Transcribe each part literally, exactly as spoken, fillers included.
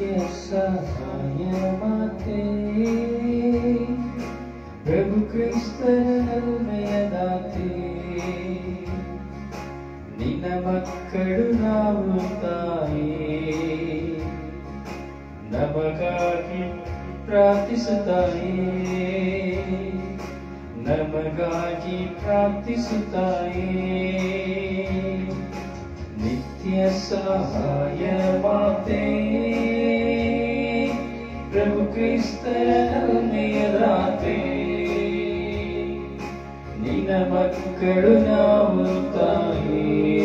ಸಹಾಯ ಮಾತೆ ಪ್ರಭು ಕ್ರಿಸ್ತನಲ್ಮೆಯ ದಾತೆ ನಿನ್ನ ಮಕ್ಕಳು ನಾವು ತಾಯೇ ನಮಗಾಗಿ ಪ್ರಾರ್ಥಿಸುತ್ತಾಯೇ ನಮಗಾಗಿ ಪ್ರಾರ್ಥಿಸುತ್ತಾಯೇ ನಿತ್ಯ ಸಹಾಯ ಮಾತೆ ಪ್ರಭು ಕ್ರಿಸ್ತನಲ್ಮೆಯ ದಾತೆ ನಿನ್ನ ಮಕ್ಕಳು ನಾವು ತಾಯೇ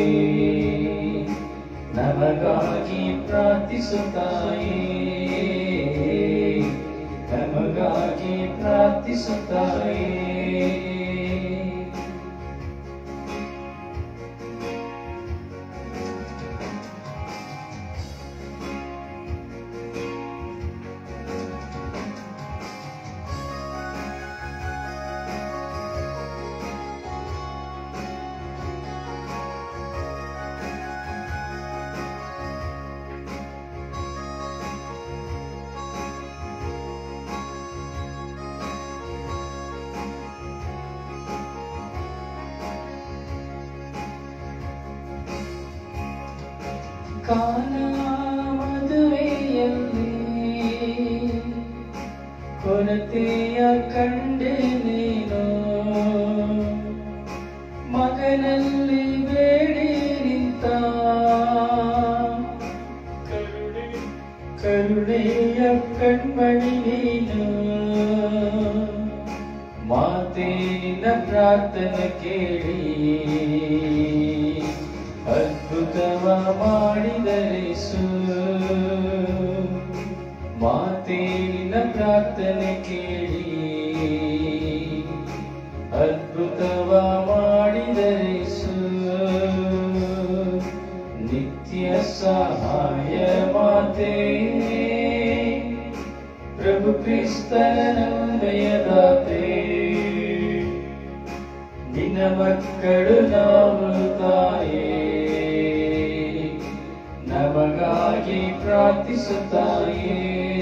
ನಮಗಾಗಿ ಪ್ರಾರ್ಥಿಸುತ್ತಾಯೇ ನಮಗಾಗಿ ಪ್ರಾರ್ಥಿಸುತ್ತಾಯೇ ಕಾನಾ ಮದುವೆಯಲ್ಲಿ ಕೊರತೆಯ ಕಂಡೆ ನೀನು ಮಗನಲ್ಲಿ ಬೇಡಿ ನಿಂತ ಕರುಣೆ ಕರುಣೆಯ ಕಣ್ಮಣಿ ನೀನು ಮಾತೇನ ಪ್ರಾರ್ಥನೆ ಕೇಳಿ ಅದ್ಭುತವ ಮಾಡಿದರೆಸು ಮಾತೇನ ಪ್ರಾರ್ಥನೆ ಕೇಳಿ ಅದ್ಭುತವ ಮಾಡಿದರೆಸು ನಿತ್ಯ ಸಹಾಯ ಮಾತೆ ಪ್ರಭು ಕ್ರಿಸ್ತನಲ್ಮೆಯ ದಾತೆ ನಿನ್ನ ಮಕ್ಕಳು ನಾವು ತಾಯೇ ನಮಗಾಗಿ ಪ್ರಾರ್ಥಿಸುತ್ತಾಯೇ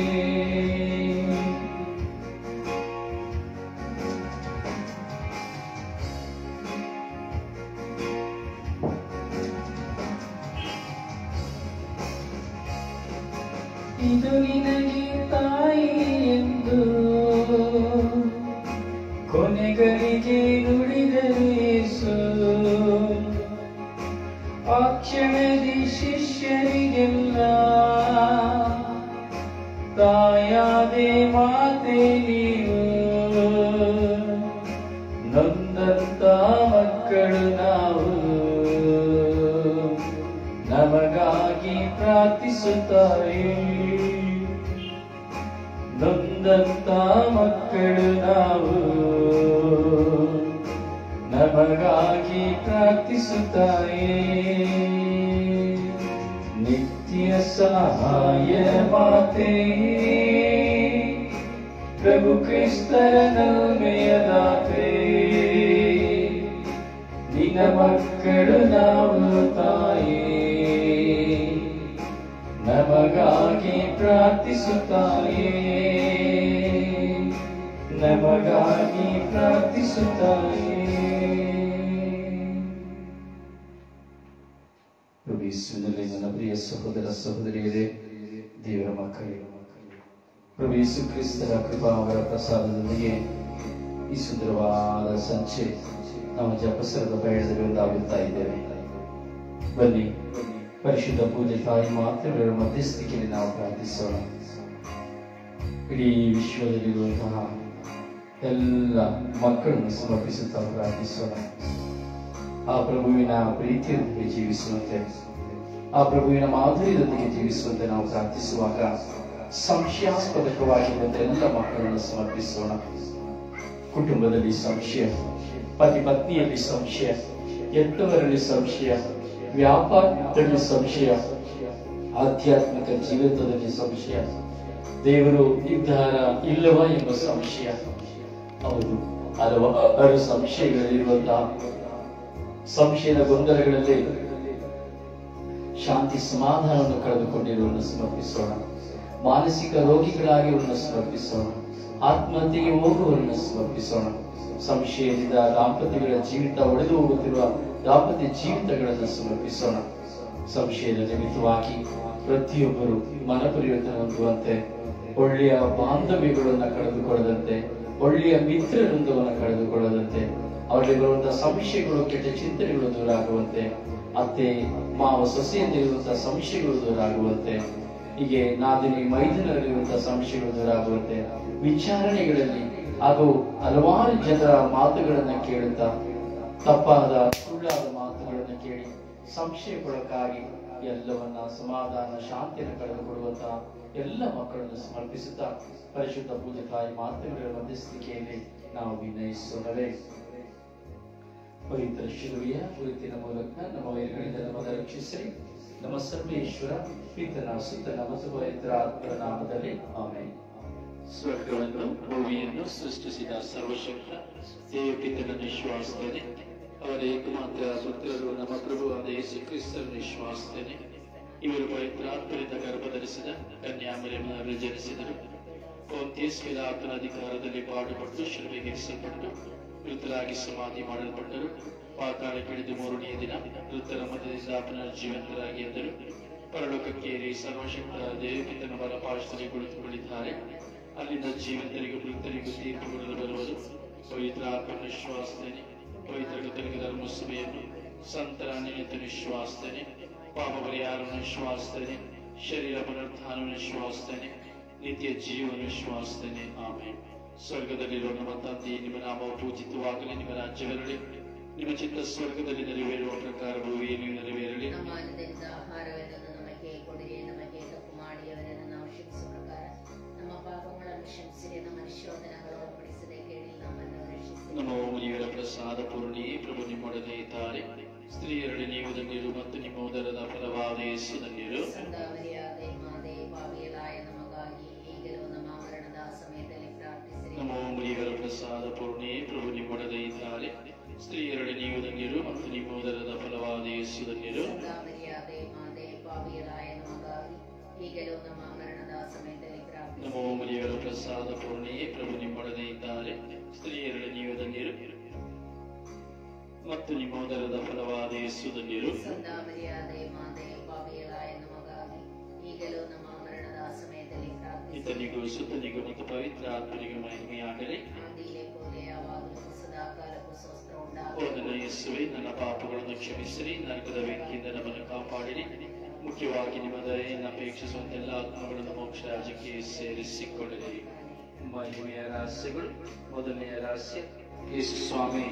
ಇದು ನಿನಗೆ ತಾಯಿ ಎಂದು ಕೊನೆಗಳಿಗೆ ನುಡಿದರೆ ಯೇಸು ಆ ಕ್ಷಣದಿ ಶಿಷ್ಯರಿಗೆಲ್ಲ ತಾಯಾದೆ ಮಾತೆ ನೀವು ನೊಂದಂತ ಮಕ್ಕಳು ನಾವು ನಮಗಾಗಿ ಪ್ರಾರ್ಥಿಸುತ್ತಾಯೇ ನೊಂದಂತ ಮಕ್ಕಳು ನಾವು ನಮಗಾಗಿ ಪ್ರಾರ್ಥಿಸುತ್ತಾಯೇ ನಿತ್ಯ ಸಹಾಯ ಮಾತೆ ಪ್ರಭು ಕ್ರಿಸ್ತನಲ್ಮೆಯ ದಾತೆ ನಿನ್ನ ಮಕ್ಕಳು ನಾವು ತಾಯೇ ನಮಗಾಗಿ ಪ್ರಾರ್ಥಿಸುತ್ತಾಯೇ ನಮಗಾಗಿ ಪ್ರಾರ್ಥಿಸುತ್ತಾಯೇ ಪ್ರಭು ಯೇಸುವಿನಲ್ಲಿ ನನ್ನ ಪ್ರಿಯ ಸಹೋದರ ಸಹೋದರಿಯರೇ ದೇವರ ಮಕ್ಕಳೇ ಪ್ರಭು ಯೇಸು ಕ್ರಿಸ್ತರ ಕೃಪಾವರ ಪ್ರಸಾದದೊಂದಿಗೆ ಈ ಸುಂದರವಾದ ಸಂಚೆ ನಾವು ಜಪಸರದ ಪಯಣದಲ್ಲಿ ಒಂದಾಗುತ್ತಾ ಇದ್ದೇವೆ. ಬನ್ನಿ ಪರಿಶುದ್ಧ ಪೂಜೆ ತಾಯಿ ಮಾತೃಗಳ ಮಧ್ಯಸ್ಥಿಕೆಯಲ್ಲಿ ನಾವು ಪ್ರಾರ್ಥಿಸೋಣ. ಇಡೀ ವಿಶ್ವದಲ್ಲಿರುವಂತಹ ಎಲ್ಲ ಮಕ್ಕಳನ್ನು ಸಮರ್ಪಿಸುತ್ತಾ ಪ್ರಾರ್ಥಿಸೋಣ. ಆ ಪ್ರಭುವಿನ ಪ್ರೀತಿಯೊಂದಿಗೆ ಜೀವಿಸುವಂತೆ, ಆ ಪ್ರಭುವಿನ ಮಾಧುರ್ಯದೊಂದಿಗೆ ಜೀವಿಸುವಂತೆ ನಾವು ಪ್ರಾರ್ಥಿಸುವಾಗ ಸಂಶಯಾಸ್ಪದಕವಾಗಿರುವಂತೆ ಎಲ್ಲ ಮಕ್ಕಳನ್ನು ಸಮರ್ಪಿಸೋಣ. ಕುಟುಂಬದಲ್ಲಿ ಸಂಶಯ, ಪತಿ ಪತ್ನಿಯಲ್ಲಿ ಸಂಶಯ, ಎಂಟವರಲ್ಲಿ ಸಂಶಯ, ವ್ಯಾಪಾರದಲ್ಲಿ ಸಂಶಯ, ಆಧ್ಯಾತ್ಮಿಕ ಜೀವಿತದಲ್ಲಿ ಸಂಶಯ, ದೇವರು ಇದ್ದಾರ ಇಲ್ಲವಾ ಎಂಬ ಸಂಶಯ. ಹೌದು, ಹಲವಾರು ಸಂಶಯಗಳಿರುವಂತಹ ಸಂಶಯದ ಗೊಂದಲಗಳಲ್ಲಿ ಶಾಂತಿ ಸಮಾಧಾನವನ್ನು ಕಳೆದುಕೊಂಡಿರುವುದನ್ನು ಸಮರ್ಪಿಸೋಣ. ಮಾನಸಿಕ ರೋಗಿಗಳಾಗಿಯವರನ್ನು ಸಮರ್ಪಿಸೋಣ. ಆತ್ಮಹತ್ಯೆಗೆ ಹೋಗುವವರನ್ನು ಸಮರ್ಪಿಸೋಣ. ಸಂಶಯದಿಂದ ದಾಂಪತ್ಯಗಳ ಜೀವಿತ ಒಡೆದು ಹೋಗುತ್ತಿರುವ ದಾಂಪತ್ಯ ಜೀವಿತಗಳನ್ನು ಸಮರ್ಪಿಸೋಣ. ಸಂಶಯದ ನಿಮಿತ್ತವಾಗಿ ಪ್ರತಿಯೊಬ್ಬರು ಮನಪರಿವರ್ತನೆ ಹೊಂದುವಂತೆ, ಒಳ್ಳೆಯ ಬಾಂಧವ್ಯಗಳನ್ನು ಕಳೆದುಕೊಳ್ಳದಂತೆ, ಒಳ್ಳೆಯ ಮಿತ್ರವೃಂದವನ್ನು ಕಳೆದುಕೊಳ್ಳದಂತೆ, ಅವರಿಗೆ ಬರುವಂತಹ ಸಂಶಯಗಳು, ಕೆಟ್ಟ ಚಿಂತನೆಗಳು ದೂರ ಆಗುವಂತೆ, ಅತ್ತೆ ಮಾವ ಸೊಸೆಯಲ್ಲಿರುವಂತಹ ಸಂಶಯಗಳು ದೂರ ಆಗುವಂತೆ, ಹೀಗೆ ನಾದಿನಿ ಮೈದನಲ್ಲಿರುವಂತಹ ಸಂಶಯಗಳು ದೂರ ಆಗುವಂತೆ, ವಿಚಾರಣೆಗಳಲ್ಲಿ ಹಾಗೂ ಹಲವಾರು ಜನರ ಮಾತುಗಳನ್ನು ಕೇಳುತ್ತಾ ತಪ್ಪಾದ ಸುಳ್ಳಾದ ಮಾತುಗಳನ್ನು ಕೇಳಿ ಸಂಶಯಕ್ಕೊಳಗಾಗಿ ಎಲ್ಲವನ್ನ ಸಮಾಧಾನ ಶಾಂತಿಯನ್ನು ಕಳೆದುಕೊಳ್ಳುವಂತಹ ಎಲ್ಲ ಮಕ್ಕಳನ್ನು ಸಮರ್ಪಿಸುತ್ತಾ ಪರಿಶುದ್ಧ ಪೂಜೆ ತಾಯಿ ಮಾತುಗಳ ಮಧ್ಯಸ್ಥಿಕೆಯಲ್ಲಿ ನಾವು ವಿನಯಿಸೋಣವೇ. ಪವಿತ್ರ ಶಿಲುಬೆಯ ಗುರುತಿನ ಮೂಲಕ ನಮ್ಮ ವೈರಿಗಳಿಂದ ನಮ್ಮನ್ನು ರಕ್ಷಿಸಿರಿ. ನಮ್ಮ ಸರ್ವೇಶ್ವರ ಪಿತನ ಸುತ್ತನ ಮತ್ತು ಪವಿತ್ರ ಆತ್ಮರ ನಾಮದಲ್ಲಿ ಆಮೆನ್. ಸ್ವರ್ಗವನ್ನು ಭೂಮಿಯನ್ನು ಸೃಷ್ಟಿಸಿದ ಸರ್ವಶಕ್ತ ದೇವಪಿತನನ್ನು ವಿಶ್ವಾಸಿಸುತ್ತೇನೆ. ಅವರ ಏಕಮಾತ್ರ ಪುತ್ರರು ನಮ್ಮ ಪ್ರಭುವಾದ ಯೇಸು ಕ್ರಿಸ್ತರನ್ನು ವಿಶ್ವಾಸಿಸುತ್ತೇನೆ. ಇವರು ಪವಿತ್ರಾತ್ಮರಿಂದ ಗರ್ಭಧರಿಸಿದ ಕನ್ಯಾಮರಿಯಮ್ಮನವರು ಜನಿಸಿದರು. ಪೊಂತಿಯಸ್ ಪಿಲಾತನ ಅಧಿಕಾರದಲ್ಲಿ ಪಾಡುಪಟ್ಟು ಶಿಲುಬೆಗೇರಿಸಲ್ಪಟ್ಟು ಮೃತರಾಗಿ ಸಮಾಧಿ ಮಾಡಲ್ಪಟ್ಟರು. ಪಾತಾಳಕ್ಕಿಳಿದು ಮೂರನೆಯ ದಿನ ಮೃತರ ಮಧ್ಯದಿಂದ ಪುನರ್ಜೀವಂತರಾಗಿ ಎದ್ದರು. ಪರಲೋಕಕ್ಕೇರಿ ಸರ್ವಶಕ್ತ ದೇವಪಿತನ ಬಲಪಾರ್ಶ್ವದಲ್ಲಿ ಕುಳಿತುಕೊಂಡಿದ್ದಾರೆ. ಅಲ್ಲಿಂದ ಜೀವಂತರಿಗೂ ಮೃತರಿಗೂ ತೀರ್ಪು ಕೊಡಲು ಬರುವರು. ಪವಿತ್ರ ಆತ್ಮನ ವಿಶ್ವಾಸಿಸುತ್ತೇನೆ. ಪವಿತ್ರ ಕಥೋಲಿಕ ಧರ್ಮಸಭೆಯನ್ನು ಸಂತರ ಅನ್ಯತೆ ವಿಶ್ವಾಸಿಸುತ್ತೇನೆ. ಪಾಪ ಪರಿಹಾರವನ್ನು ವಿಶ್ವಾಸಿಸುತ್ತೇನೆ. ಶರೀರ ಪುನರುತ್ಥಾನವನ್ನು ವಿಶ್ವಾಸಿಸುತ್ತೇನೆ. ನಿತ್ಯ ಜೀವವನ್ನು ವಿಶ್ವಾಸಿಸುತ್ತೇನೆ. ಆಮೆನ್. ಸ್ವರ್ಗದಲ್ಲಿರುವ ನಮ್ಮ ತಂದೆ, ನಿಮ್ಮ ನಾಮವು ಪೂಜಿತವಾಗಲಿ. ನಿಮ್ಮ ರಾಜ್ಯ ಬರಲಿ. ನಿಮ್ಮ ಚಿತ್ತ ಸ್ವರ್ಗದಲ್ಲಿ ನೆರವೇರುವ ಪ್ರಕಾರ ಭೂಮಿಯಲ್ಲಿ ನೆರವೇರಲಿ. ಆಹಾರವನ್ನು ನಮಗೆ ಕೊಡಿರಿ. ನಮಗೆ ತಪ್ಪು ಮಾಡಿಯವರನ್ನು ನಾವು ಕ್ಷಮಿಸುವ ಪ್ರಕಾರ ನಮ್ಮ ಪಾಪಗಳನ್ನು ಕ್ಷಮಿಸಿರಿ. ನಮ್ಮ ಶೋಧನೆಗಳು ಒಳಪಡಿಸದೆ ಕೇಳಿ ನಮ್ಮನ್ನು ರಕ್ಷಿಸಿರಿ. ನಮ್ಮ ಮುನಿಯವರ ಪ್ರಸಾದ ಪೂರ್ಣಿ ಪ್ರಭು ನಿಮ್ಮೊಡನೆ ಇದ್ದಾರೆ. ಸ್ತ್ರೀಯರಲ್ಲಿ ನೀವು ಧನ್ಯರು ಮತ್ತು ನಿಮ್ಮ ಉದರದ ಫಲವಾದ ಯೇಸು ಧನ್ಯರು. ಸಂದಾಮರಿಯಾದೆ ಮಾತೆ, ಪಾಪಿಗಳಾದ ನಮಗಾಗಿ ಈಗಲೂ ನಮ್ಮ ಮರಣದ ಸಮಯದಲ್ಲಿ ಪ್ರಾರ್ಥಿಸಿರಿ. ನಮ್ಮ ಮುನಿಯವರ ಪ್ರಸಾದ ಪೂರ್ಣಿ ಪ್ರಭು ನಿಮ್ಮೊಡನೆ ಇದ್ದಾರೆ. ಸ್ತ್ರೀಯರಲ್ಲಿ ನೀವು ಧನ್ಯರು ಮತ್ತು ನಿಮ್ಮ ಉದರದ ಫಲವಾದ ಯೇಸು ಧನ್ಯರು. ಸಂದಾಮರಿಯಾದೆ ಮಾತೆ, ಪಾಪಿಗಳಾದ ನಮಗಾಗಿ ಈಗಲೂ ನಮ್ಮ ಮರಣದ ಸಮಯದಲ್ಲಿ ಪ್ರಾರ್ಥಿಸಿರಿ. ನಮ್ಮ ಮುನಿಯವರ ಪ್ರಸಾದ ಪೂರ್ಣಿ ಪ್ರಭು ನಿಮ್ಮೊಡನೆ ಇದ್ದಾರೆ. ಸ್ತ್ರೀಯರಲ್ಲಿ ನೀವು ಧನ್ಯರು ಮತ್ತು ನಿಮ್ಮ ಉದರದ ಫಲವಾದ ಯೇಸು ಧನ್ಯರು. ಸಂದಾಮರಿಯಾದೆ ಮಾತೆ, ಪಾಪಿಗಳಾದ ನಮಗಾಗಿ ಈಗಲೂ ನಮ್ಮ ಮರಣದ ಸಮಯದಲ್ಲಿ ಪ್ರಾರ್ಥಿಸಿರಿ. ಇತನಿಗೂ ಸುತ್ತನಿಗೂ ಮತ್ತು ಪವಿತ್ರ ಆತ್ಮನಿಗೂ ಮಹಿಮೆಯಾಗಲಿ. ಆದಿಯೇ ಪೋಲೆ ಯಾವಾಗಲೂ ಸದಾ ಕಾಲಕ್ಕೂ ಸ್ತೋತ್ರ ಓ ಉಂಟಾಗಲಿ. ನನ್ನ ಯೇಸುವೇ, ನನ್ನ ಪಾಪಗಳನ್ನು ಕ್ಷಮಿಸಿರಿ. ನರಕದ ಬೆಂಕಿಯಿಂದ ನಮ್ಮನ್ನು ಕಾಪಾಡಿರಿ. ಮುಖ್ಯವಾಗಿ ನಿಮ್ಮ ದಯೆಯನ್ನು ಅಪೇಕ್ಷಿಸುವಂತ ಎಲ್ಲ ಆತ್ಮಗಳನ್ನು ಮೋಕ್ಷ ರಾಜ್ಯಕ್ಕೆ ಸೇರಿಸಿಕೊಳ್ಳಿರಿ. ಮಹಿಮೆಯ ರಹಸ್ಯಗಳು. ಮೊದಲನೆಯ ರಹಸ್ಯ, ಯೇಸು ಸ್ವಾಮಿ